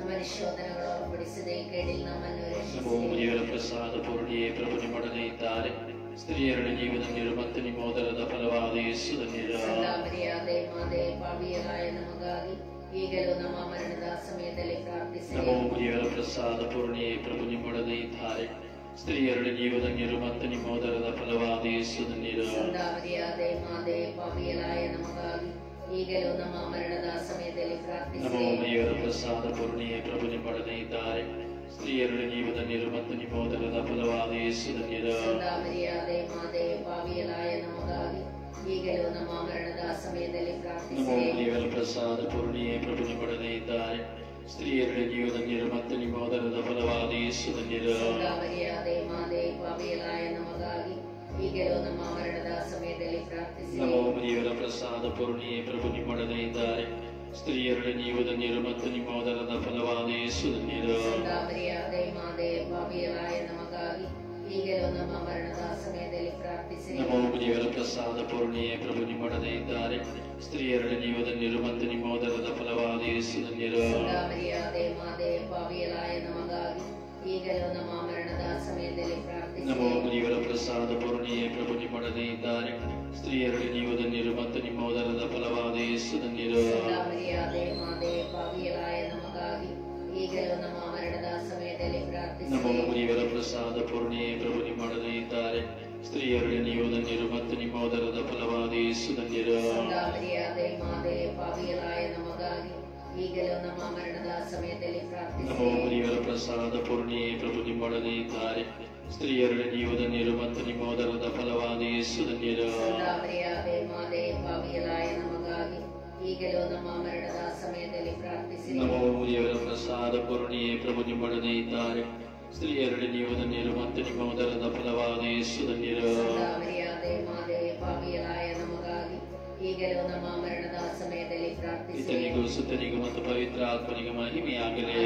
ನಮ್ಮ ಶೋಧನೆಗಳು ಒಳಪಡಿಸದೆ ಕೇಳಿ ನಮ್ಮನ್ನು ನಮೋ ಮುನಿಗಳ ಪ್ರಸಾದ ಪೂರ್ಣಿಯೇ ಪ್ರಭು ನಿಮ್ಮೊಡನೆ ಇದ್ದಾರೆ, ಸ್ತ್ರೀಯರಲ್ಲಿ ನೀವು ಧನ್ಯರು ಮತ್ತು ನಿಮ್ಮ ಉದರದ ಫಲವಾದ ಯೇಸು ಧನ್ಯರು. ಮರಿಯಾದೆ ಮಾತೆ ಪಾಪಿಯರಾಯ ನಮಗಾಗಿ ಈಗಲೂ ನಮ್ಮ ಮರಣದ ಸಮಯದಲ್ಲಿ ಪ್ರಾರ್ಥಿಸಿ. ನಮೋ ಮುನಿಗಳ ಪ್ರಸಾದ ಪೂರ್ಣಿಯೇ ಪ್ರಭು ನಿಮ್ಮೊಡನೆ ಇದ್ದಾರೆ, ಸ್ತ್ರೀಯರಲ್ಲಿ ನೀವು ಧನ್ಯರು ಮತ್ತು ನಿಮ್ಮ ಉದರದ ಫಲವಾದ ಯೇಸು ಧನ್ಯರು. ಮರಿಯಾದೆ ಮಾತೆ ಪಾಪಿಯರಾಯ ನಮಗಾಗಿ ಈಗಲೂ ನಮ್ಮ ಮರಣದ ಸಮಯದಲ್ಲಿ ಪ್ರಾರ್ಥಿಸಿ. ನಮೋ ಮುನಿಗಳ ಪ್ರಸಾದ ಪೂರ್ಣಿಯೇ ಪ್ರಭು ನಿಮ್ಮೊಡನೆ ಇದ್ದಾರೆ, ಸ್ತ್ರೀಯರಲ್ಲಿ ನೀವು ಧನ್ಯರು ಮತ್ತು ನಿಮ್ಮ ಉದರದ ಫಲವಾದ ಯೇಸು ಧನ್ಯರು. ಮರಿಯಾದೆ ಮಾತೆ ಪಾಪಿಯರಾಯ ನಮಗಾಗಿ ಈಗಲೂ ನಮ್ಮ ಮರಣದ ಸಮಯದಲ್ಲಿ ಪ್ರಾರ್ಥಿಸಿ. ನಮೋ ಮುನಿಗಳ ಪ್ರಸಾದ ಪೂರ್ಣಿಯೇ ಪ್ರಭು ನಿಮ್ಮೊಡನೆ ಇದ್ದಾರೆ, ಸ್ತ್ರೀಯರಲ್ಲಿ ನೀವು ಧನ್ಯರು ಮತ್ತು ನಿಮ್ಮ ಉದರದ ಫಲವಾದ ಯೇಸು ಧನ್ಯರು. ಮರಿಯಾದೆ ಮಾತೆ ಪಾಪಿಯರಾಯ ನಮಗಾಗಿ ಈಗಲೂ ನಮ್ಮ ಮರಣದ ಸಮಯದಲ್ಲಿ ಪ್ರಾರ್ಥಿಸಿ. ನಮೋ ಮುನಿಗಳ ಪ್ರಸಾದ ಪೂರ್ಣಿಯೇ ಪ್ರಭು ನಿಮ್ಮೊಡನೆ ಇದ್ದಾರೆ, ಸ್ತ್ರೀಯರಲ್ಲಿ ನೀವು ಧನ್ಯರು ಮತ್ತು ನಿಮ್ಮ ಉದರದ ಫಲವಾದ ಯೇಸು ಧನ್ಯರು. ಮರಿಯಾದೆ ಮಾತೆ ಪಾಪಿಯರಾಯ ನಮಗಾಗಿ ಈಗಲೂ ನಮ್ಮ ಮರಣದ ಸಮಯದಲ್ಲಿ ಪ್ರಾರ್ಥಿಸಿ. ನಮೋ ಮುನಿಗಳ ಪ್ರಸಾದ ಪೂರ್ಣಿಯೇ ಪ್ರಭು ನಿಮ್ಮೊಡನೆ ಇದ್ದಾರೆ, ಸ್ತ್ರೀಯರಲ್ಲಿ ನೀವು ಧನ್ಯರು ಮತ್ತು ನಿಮ್ಮ ಉದರದ ಫಲವಾದ ಯೇಸು ಧನ್ಯರು. ಮರಿಯಾದೆ ಮಾತೆ ಪಾಪಿಯರಾಯ ನಮಗಾಗಿ ಈಗಲೂ ನಮ್ಮ ಮರಣದ ಸಮಯದಲ್ಲಿ ಪ್ರಾರ್ಥಿಸಿ. ನಮೋ ಮುನಿಗಳ ಪ್ರಸಾದ ಪೂರ್ಣಿಯೇ ಪ್ರಭು ನಿಮ್ಮೊಡನೆ ಇದ್ದಾರೆ, ಸ್ತ್ರೀಯರಲ್ಲಿ ನೀವು ಧನ್ಯರು ಮತ್ತು ನಿಮ್ಮ ಉದರದ ಫಲವಾದ ಯೇಸು ಧನ್ಯರು. ಮರಿಯಾದೆ ಮಾತೆ ಪಾಪಿಯರಾಯ ನಮಗಾಗಿ ಈಗಲೂ ನಮ್ಮ ಮರಣದ ಸಮಯದಲ್ಲಿ ಪ್ರಾರ್ಥಿಸಿ. ನಮೋ ಮುನಿಗಳ ಪ್ರಸಾದ ಪೂರ್ಣಿಯೇ ಪ್ರಭು ನಿಮ್ಮೊಡನೆ ಇದ್ದಾರೆ, ಸ್ತ್ರೀಯರಲ್ಲಿ ನೀವು ಧನ್ಯರು ಮತ್ತು ನಿಮ್ಮ ಉದರದ ಫಲವಾದ ಯೇಸು ಧನ್ಯರು. ಮರಿಯಾದೆ ಮಾತೆ ಪಾಪಿಯರಾಯ ನಮಗಾಗಿ ಈಗಲೂ ನಮ್ಮ ಮರಣದ ಸಮಯದಲ್ಲಿ ಪ್ರಾರ್ಥಿಸಿ. ನಮೋ ಮುನಿಗಳ ಪ್ರಸಾದ ಪೂರ್ಣಿಯೇ ಪ್ರಭು ನಿಮ್ಮೊಡನೆ ಇದ್ದಾರೆ, ಸ್ತ್ರೀಯರಲ್ಲಿ ನೀವು ಧನ್ಯರು ಮತ್ತು ನಿಮ್ಮ ಉದರದ ಫಲವಾದ ಯೇಸು ಧನ್ಯರು. ಮರಿಯಾದೆ ಮಾತೆ ಪಾಪಿಯರಾಯ ನಮಗಾಗಿ ಈಗಲೂ ನಮ್ಮ ಮರಣದ ಸಮಯದಲ್ಲಿ ಪ್ರಾರ್ಥಿಸಿ. ನಮೋ ಮುನಿಗಳ ಪ್ರಸಾದ ಪೂರ್ಣಿಯೇ ಪ್ರಭು ನಿಮ್ಮೊಡನೆ ಇದ್ದಾರೆ, ಸ್ತ್ರೀಯರಲ್ಲಿ ನೀವು ಧನ್ಯರು ಮತ್ತು ನಿಮ್ಮ ಉದರದ ಫಲವಾದ ಯೇಸು ಧನ್ಯರು. ಮರಿಯಾದೆ ಮಾತೆ ಪಾಪಿಯರಾಯ ನಮಗಾಗಿ ಈಗಲೂ ನಮ್ಮ ಮರಣದ ಸಮಯದಲ್ಲಿ ಪ್ರಾರ್ಥಿಸಿ. ಇತನಿಗೂ ಸುತ್ತನಿಗೂ ಮತ್ತು ಪವಿತ್ರ ಆತ್ಮನಿಗೂ ಮಹಿಮೆಯಾಗಲಿ.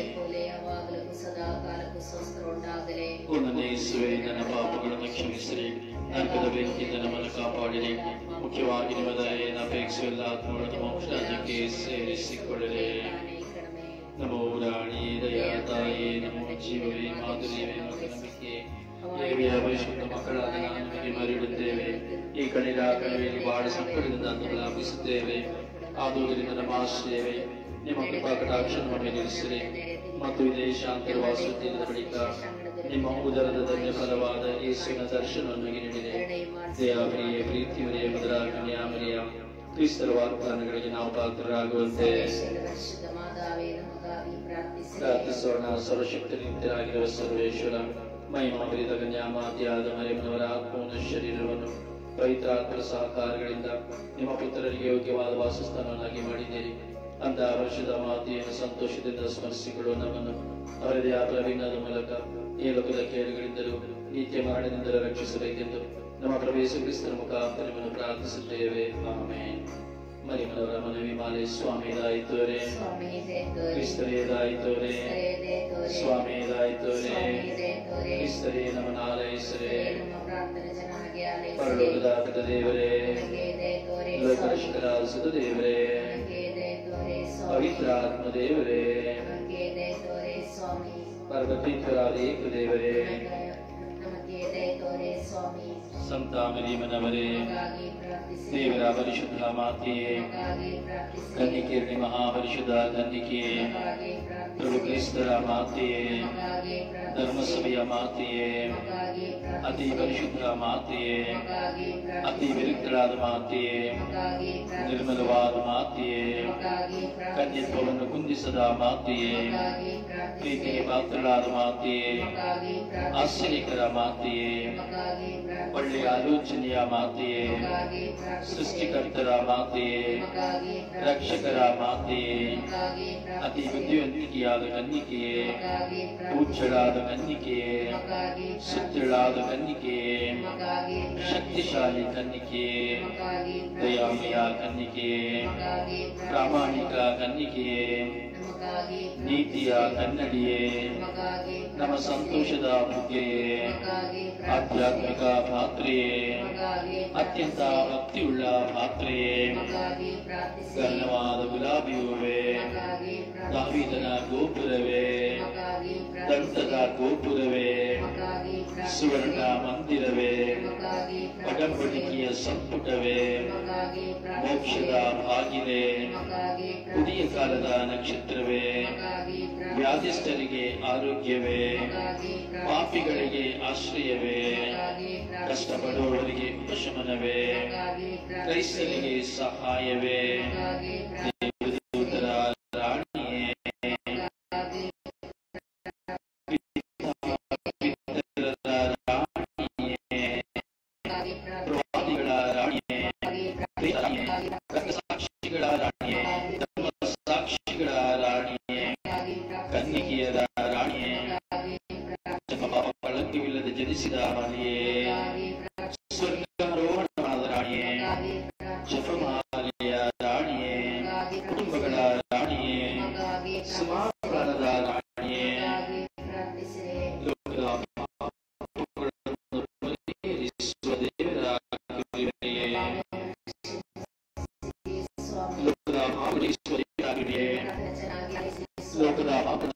ಯಾವಾಗಲೂ ಸದಾ ಕಾಲಕ್ಕೂ ಸ್ವಸ್ಥ ಉಂಟಾಗಲಿ. ಓ ನನ್ನ ಯೇಸುವೇ, ನನ್ನ ಪಾಪಗಳನ್ನು ಕ್ಷಮಿಸಿರಿ, ನರಕದ ಬೆಂಕಿಯಿಂದ ನಮ್ಮನ್ನು ಕಾಪಾಡಿರಿ, ಮುಖ್ಯವಾಗಿ ನಿಮ್ಮ ದಯೆಯನ್ನು ಅಪೇಕ್ಷಿಸುವ ಎಲ್ಲ ಆತ್ಮಗಳನ್ನು ಮೋಕ್ಷ ರಾಜ್ಯಕ್ಕೆ ಸೇರಿಸಿಕೊಳ್ಳಿರಿ. ನಮೋ ರಾಣಿ ದಯಾ ತಾಯೇ, ನಮೋ ಜೀವವೇ, ಮಾಧುರ್ಯವೇ ಮತ್ತು ನಂಬಿಕೆ ದೇವಿಯ ಪರಿಶುದ್ಧ ಮಕ್ಕಳಾದ ನಾವು ನಿಮಗೆ ಮರಳಿಡುತ್ತೇವೆ. ಈ ಕಣಿರ ಕಣಿವೆಯಲ್ಲಿ ಬಹಳ ಸಂಕಟದಿಂದ ಲಾಭಿಸುತ್ತೇವೆ. ಆದುದರಿಂದ ನಮ್ಮ ಆಶ್ರಯವೇ, ನಿಮ್ಮ ಕೃಪಾ ಕಟಾಕ್ಷ ನಮ್ಮ ಮೇಲೆ ಇರಿಸಿರಿ ಮತ್ತು ವಿದೇಶಾಂತರವಾಸುತ್ತಿದ್ದ ಬಳಿಕ ನಿಮ್ಮ ಉದರದ ಧನ್ಯ ಫಲವಾದ ಯೇಸುವಿನ ದರ್ಶನವನ್ನು ನಮಗೆ ನೀಡಿದೆ. ದಯಾಮರಿಯೇ, ಪ್ರೀತಿಮರಿಯೇ, ಮಧುರ ಕನ್ಯಾಮರಿಯ ಕ್ರಿಸ್ತರ ವಾಗ್ದಾನಗಳಿಗೆ ನಾವು ಪಾತ್ರರಾಗುವಂತೆ ಪ್ರಾರ್ಥಿಸೋಣ. ಸರ್ವಶಕ್ತಿ ನಿತ್ಯರಾಗಿರುವ ಸರ್ವೇಶ್ವರ, ಮಹಿಮಾಭರಿತ ಕನ್ಯಾಮಾತೆಯಾದ ಮರಿಯಮ್ಮನವರ ಆತ್ಮವನ್ನು ಶರೀರವನ್ನು ಪವಿತ್ರಾತ್ಮರ ಸಹಕಾರಗಳಿಂದ ನಿಮ್ಮ ಪುತ್ರರಿಗೆ ಯೋಗ್ಯವಾದ ವಾಸಸ್ಥಾನವನ್ನಾಗಿ ಮಾಡಿದ್ದೀರಿ. ಅಂತ ವರ್ಷದ ಮಾತೆಯನ್ನು ಸಂತೋಷದಿಂದ ಸ್ಮರಿಸಿಕೊಳ್ಳುವ ನಮ್ಮನ್ನು ಅವರದೇ ಆ ಪ್ರವೀಣದ ಮೂಲಕ ಈ ಲೋಕದ ಕೇಡುಗಳಿಂದಲೂ ನಿತ್ಯ ಮರಣದಿಂದಲೂ ರಕ್ಷಿಸಬೇಕೆಂದು ನಮ್ಮ ಪ್ರವೇಶ ಕ್ರಿಸ್ತರ ಮುಖಾಂತರ ನಿಮ್ಮನ್ನು ಪ್ರಾರ್ಥಿಸುತ್ತೇವೆ. ಆಮೆನ್. ಮರಿಯಮ್ಮನವರ ಮನವಿ ಮಾಲೆ ಸ್ವಾಮಿಯದಾಯಿತೋರೆ, ಕ್ರಿಸ್ತರೇದಾಯಿತೋರೆ, ಸ್ವಾಮಿಯದಾಯಿತೋರೆ, ಕ್ರಿಸ್ತರೇ ನಮ್ಮನ್ನು ಆಲೈಸರೆ. ಪರಲೋಕದ ದೇವರೇ, ಲೋಕರಕ್ಷಕರಾದ ಸುತ ದೇವರೇ, ಪವಿತ್ರ ಆತ್ಮ ದೇವರೇ, ಪರಮಪಿತರಾದ ಏಕ ದೇವರೇ, ಸಂತ ಮರಿಯಮ್ಮನವರೇ, ದೇವರ ಪರಿಶುದ್ಧ ಮಾತೆಯೇ, ಕನ್ನಿಕೆಯರಲ್ಲಿ ಮಹಾಪರಿಶುದ್ಧ ಕನ್ನಿಕೆಯೇ, ಪ್ರಭು ಕ್ರಿಸ್ತರ ಮಾತೆಯೇ, ಧರ್ಮಸಭೆಯ ಮಾತೆಯೇ, ಅತಿ ಪರಿಶುದ್ಧ ಮಾತೆಯೇ, ಅತಿ ವಿರುದ್ಧರಾದ ಮಾತೆಯೇ, ನಿರ್ಮಲವಾದ ಮಾತೆಯೇ, ಕನ್ಯತ್ವವನ್ನು ಕುಂದಿಸದ ಮಾತೆಯೇ, ಪ್ರೀತಿಗೆ ಪಾತ್ರರಾದ ಮಾತೆಯೇ, ಆಶ್ಚರ್ಯಕರ ಮಾತೆಯೇ, ಒಳ್ಳೆಯ ಆಲೋಚನೆಯ ಮಾತೆಯೇ, ಸೃಷ್ಟಿಕರ್ತರ ಮಾತೆಯೇ, ರಕ್ಷಕರ ಮಾತೆಯೇ, ಅತಿ ಬುದ್ಧಿವಂತಿಕೆಯಾದ ಕನ್ನಿಕೆಯೇ, ಪೂಜ್ಯಳಾದ ಕನ್ನಿಕೆಯೇ, ಸುತ್ತಳಾದ ಕನ್ನಿಕೆಯೇ, ಶಕ್ತಿಶಾಲಿ ಕನ್ನಿಕೆಯೇ, ದಯಾಮಯ ಕನ್ನಿಕೆಯೇ, ಪ್ರಾಮಾಣಿಕ ಕನ್ನಿಕೆಯೇ, ನೀತಿಯ ಕನ್ನಡಿಯೇ, ನಮ್ಮ ಸಂತೋಷದ ಬುಗ್ಗೆಯೇ, ಆಧ್ಯಾತ್ಮಿಕ ಪಾತ್ರೆಯೇ, ಅತ್ಯಂತ ಭಕ್ತಿಯುಳ್ಳ ಪಾತ್ರೆಯೇ, ಗರ್ಣವಾದ ಗುಲಾಬಿ ಹೂವೇ, ದಾವೀದನ ಗೋಪುರವೇ, ನಮಗಾಗಿ ದಂತದ ಗೋಪುರವೇ, ನಮಗಾಗಿ ಸುವರ್ಣ ಮಂದಿರವೇ, ನಮಗಾಗಿ ಒಡಂಬಡಿಕೆಯ ಸಂಪುಟವೇ, ನಮಗಾಗಿ ಮೋಕ್ಷದ ಬಾಗಿಲೇ, ನಮಗಾಗಿ ಪುದಿಯ ಕಾಲದ ನಕ್ಷತ್ರವೇ, ನಮಗಾಗಿ ವ್ಯಾಧಿಸ್ಥರಿಗೆ ಆರೋಗ್ಯವೇ, ಪಾಪಿಗಳಿಗೆ ಆಶ್ರಯವೇ, ಕಷ್ಟಪಡುವವರಿಗೆ ಉಪಶಮನವೇ, ಕ್ರೈಸ್ತರಿಗೆ ಸಹಾಯವೇ, ದೇವದೂತರ ರಾಣಿಯೇ, ಪ್ರವಾದಿಗಳ ರಾಣಿಯೇ, ರಕ್ತಸಾಕ್ಷಿಗಳ ರಾಣಿಯೇ, ಧರ್ಮಸಾಕ್ಷಿಗಳ ರಾಣಿಯೇ, ಕನ್ನಿಕೆಯರ ರಾಣಿಯೇ, ಪಾಪ ಕಳಂಕವಿಲ್ಲದೆ ಜನಿಸಿದ ರಾಣಿಯೇ, ಸ್ವರ್ಗಾರೋಹಣವಾದ ರಾಣಿಯೇ, ಜಪಮಾಲೆಯ ರಾಣಿಯೇ, ಕುಟುಂಬಗಳ ರಾಣಿಯೇ, ಸಮಾಧಾನದ ರಾಣಿಯೇ, ಲೋಕದ ಪಾಪಗಳನ್ನು ಪರಿಹರಿಸುವ ದೇವರ ಕೃಪೆಯೇ, ಲೋಕದ ಪಾಪರಿಸುವ ದೇವರ ಕೃಪೆಯೇ, ಲೋಕದ ಪಾಪ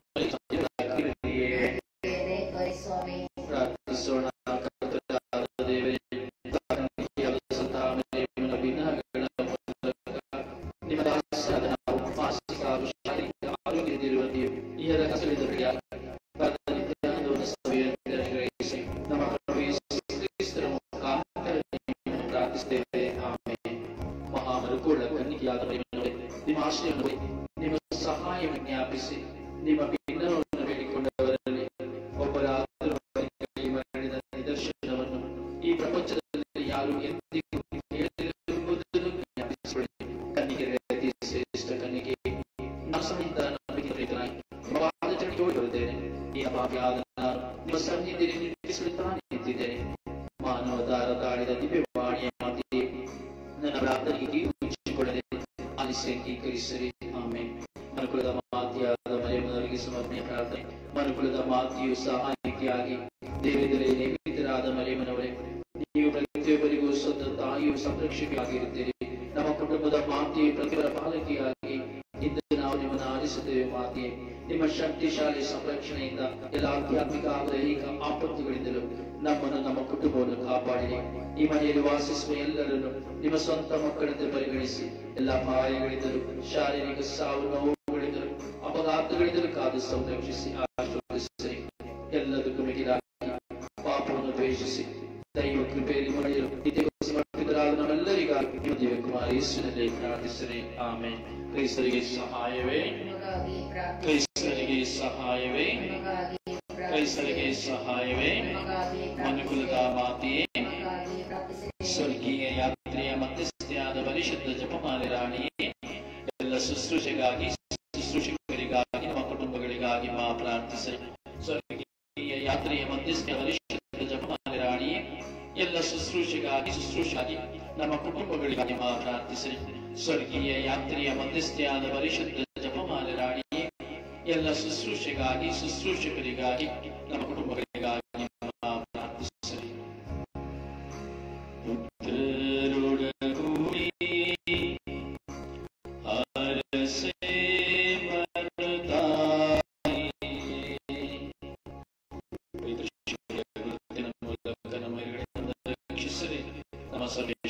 ಪ್ರಾರ್ಥಿಸೋಣ. ಕರ್ತನಾದ ದೇವರೇ, ತಾರಣಿಕೆಯಾದ ಸಂತಾನಗಳ ವಿನಃಗಳ ಮೂಲಕ ನಿಮ್ಮ ದಾಸರಾದ ನಾವು ಮಾನಸಿಕ ಹಾಗೂ ಶಾರೀರಿಕ ಆರೋಗ್ಯದಿರುವ ನೀವು ಈ ರಹಸ್ಯವಿದ್ದರೆ ನಿತ್ಯಾನಂದವನ್ನು ಸಭೆಯಲ್ಲಿ ಗ್ರಹಿಸಿ ನಮ್ಮ ಪ್ರಭು ಯೇಸು ಕ್ರಿಸ್ತರ ಮುಖಾಂತರ ನಿಮ್ಮನ್ನು ಪ್ರಾರ್ಥಿಸುತ್ತೇವೆ. ಆಮೆನ್. ಮಹಾಮರುಕೋಳ ಕನ್ನಿಕೆಯಾದ ಮರಿಯಮ್ಮನವರೇ, ನಿಮ್ಮ ಆಶ್ರಯವನ್ನು ನಿಮ್ಮ ಸಹಾಯವನ್ನು ಜ್ಞಾಪಿಸಿ ನಿಮ್ಮ ಭಿನ್ನವನ್ನು ಬೇಡಿಕೊಂಡವರಲ್ಲಿ ಒಬ್ಬರಾದರೂ ಮಾಡಿದ ನಿದರ್ಶನವನ್ನು ಈ ಪ್ರಪಂಚದಲ್ಲಿ ಯಾರು ಎಂದಿಗೂ ಹೇಳಿರುವುದನ್ನು ಜ್ಞಾಪಿಸಿಕೊಳ್ಳಿ. ಕನ್ನಿಕೆಯರೇ, ಅತಿ ಶ್ರೇಷ್ಠ ಕನ್ನಿಕೆ, ನಾನು ಸಹಿತ ನಂಬಿಕೆ ಪ್ರೇತನಾಗಿ ನಿಮ್ಮ ಪಾದಚರಣೆಗೆ ಹೋಗಿ ಬರುತ್ತೇನೆ. ಈ ಅಪಾಪಿಯಾದ ನಾನು ನಿಮ್ಮ ಸನ್ನಿಧಿಯಲ್ಲಿ ನಿಂತಿಸುತ್ತಾನೆ ನಿಂತಿದ್ದೇನೆ. ಮಾನವತಾರ ತಾಳಿದ ದಿವ್ಯವಾಣಿಯ ಮಾತಿಗೆ ನನ್ನ ಪ್ರಾರ್ಥನೆಗೆ ಕಿವಿ ಮುಚ್ಚಿಕೊಳ್ಳದೆ ಆಲಿಸಿ ಅಂಗೀಕರಿಸಿರಿ. ಆಮೆನ್. ಮನುಕುಲದ ಮಾತೆಯಾದ ಮರಿಯಮ್ಮನವರಿಗೆ ಸಮರ್ಪಣೆಯ ಪ್ರಾರ್ಥನೆ. ಮನುಕುಲದ ಮಾತೆಯು ಸಹಾಯಕಿಯಾಗಿ ದೇವರಲ್ಲಿ ನೇಮಿತರಾದ ಮರಿಯಮ್ಮನವರೇ, ನೀವು ಪ್ರತಿಯೊಬ್ಬರಿಗೂ ಸ್ವಂತ ತಾಯಿಯು ಸಂರಕ್ಷಕಿಯಾಗಿರುತ್ತೀರಿ. ನಮ್ಮ ಕುಟುಂಬದ ಮಾತೆಯು ಪ್ರತಿಯೊಬ್ಬರ ಪಾಲಕಿಯಾಗಿ ಇಂದು ನಾವು ನಿಮ್ಮನ್ನು ಆಲಿಸುತ್ತೇವೆ. ಮಾತೆಯೇ, ನಿಮ್ಮ ಶಕ್ತಿಶಾಲಿ ಸಂರಕ್ಷಣೆಯಿಂದ ಎಲ್ಲ ಆಧ್ಯಾತ್ಮಿಕ ಹಾಗೂ ದೈಹಿಕ ಆಪತ್ತುಗಳಿಂದಲೂ ನಮ್ಮನ್ನು ನಮ್ಮ ಕುಟುಂಬವನ್ನು ಕಾಪಾಡಿರಿ. ಈ ಮನೆಯಲ್ಲಿ ವಾಸಿಸುವ ಎಲ್ಲರನ್ನು ನಿಮ್ಮ ಸ್ವಂತ ಮಕ್ಕಳಂತೆ ಪರಿಗಣಿಸಿ ಎಲ್ಲ ಅಪಾಯಗಳಿಂದಲೂ ಶಾರೀರಿಕ ಸಾವು ನೋವುಗಳಿಂದಲೂ ಅಪಘಾತಗಳಿಂದಲೂ ಕಾದು ಸಂರಕ್ಷಿಸಿ ಆಶೀರ್ವದಿಸಿರಿ. ಎಲ್ಲದಕ್ಕೂ ಮಿಗಿಲಾಗಿ ಪಾಪವನ್ನು ದ್ವೇಷಿಸಿ ದೈವ ಕೃಪೆಯಲ್ಲಿ ಮಳೆಯಲು ನಿತ್ಯಕ್ಕೂ ಸಮರ್ಪಿತರಾದ ನಮ್ಮೆಲ್ಲರಿಗಾಗಿ ದಿವ್ಯ ಕುಮಾರ ಯೇಸುವಿನಲ್ಲಿ ಪ್ರಾರ್ಥಿಸಿರಿ. ಆಮೆನ್. ಕ್ರೈಸ್ತರಿಗೆ ಸಹಾಯವೇ, ಕ್ರೈಸ್ತರಿಗೆ ಸಹಾಯವೇ, ಕ್ರೈಸ್ತರಿಗೆ ಸಹಾಯವೇ, ಮನುಕುಲದ ಮಾತೆಯೇ, ಸ್ವರ್ಗೀಯ ಯಾತ್ರೆಯ ಮಧ್ಯಸ್ಥೆಯಾದ ಪರಿಶುದ್ಧ ಜಪಮಾಲೆ ರಾಣಿಯೇ, ಎಲ್ಲ ಶುಶ್ರೂಷೆಗಾಗಿ ಶುಶ್ರೂಷಕರಿಗಾಗಿ ನಮ್ಮ ಕುಟುಂಬಗಳಿಗಾಗಿ ಮಾ ಪ್ರಾರ್ಥಿಸಿ. ಸ್ವರ್ಗೀಯ ಯಾತ್ರೆಯ ಮಧ್ಯಸ್ಥೆಯ ಪರಿಶುದ್ಧ ಜಪಮಾಲೆ ರಾಣಿಯೇ, ಎಲ್ಲ ಶುಶ್ರೂಷೆಗಾಗಿ ಶುಶ್ರೂಷೆಗಾಗಿ ನಮ್ಮ ಕುಟುಂಬಗಳಿಗಾಗಿ ಮಾ ಪ್ರಾರ್ಥಿಸಿ. ಸ್ವರ್ಗೀಯ ಯಾತ್ರೆಯ ಮಧ್ಯಸ್ಥೆಯಾದ ಪರಿಶುದ್ಧ ಜಪಮಾಲೆ ರಾಣಿಯೇ, ಎಲ್ಲ ಶುಶ್ರೂಷೆಗಾಗಿ ಶುಶ್ರೂಷಕರಿಗಾಗಿ ನಮ್ಮ ಕುಟುಂಬಗಳಿಗಾಗಿ ಮಾ ಪ್ರಾರ್ಥಿಸಿರಿ. ಪುತ್ರರೊಡಗೂಡಿ ಹರಸೆ ಮರುತಾಯಿ, ಗುರುತಿನ ಮೂಲಕ ನಮ್ಮ ರಕ್ಷಿಸಿರಿ. ನಮ್ಮ ಸಭೆ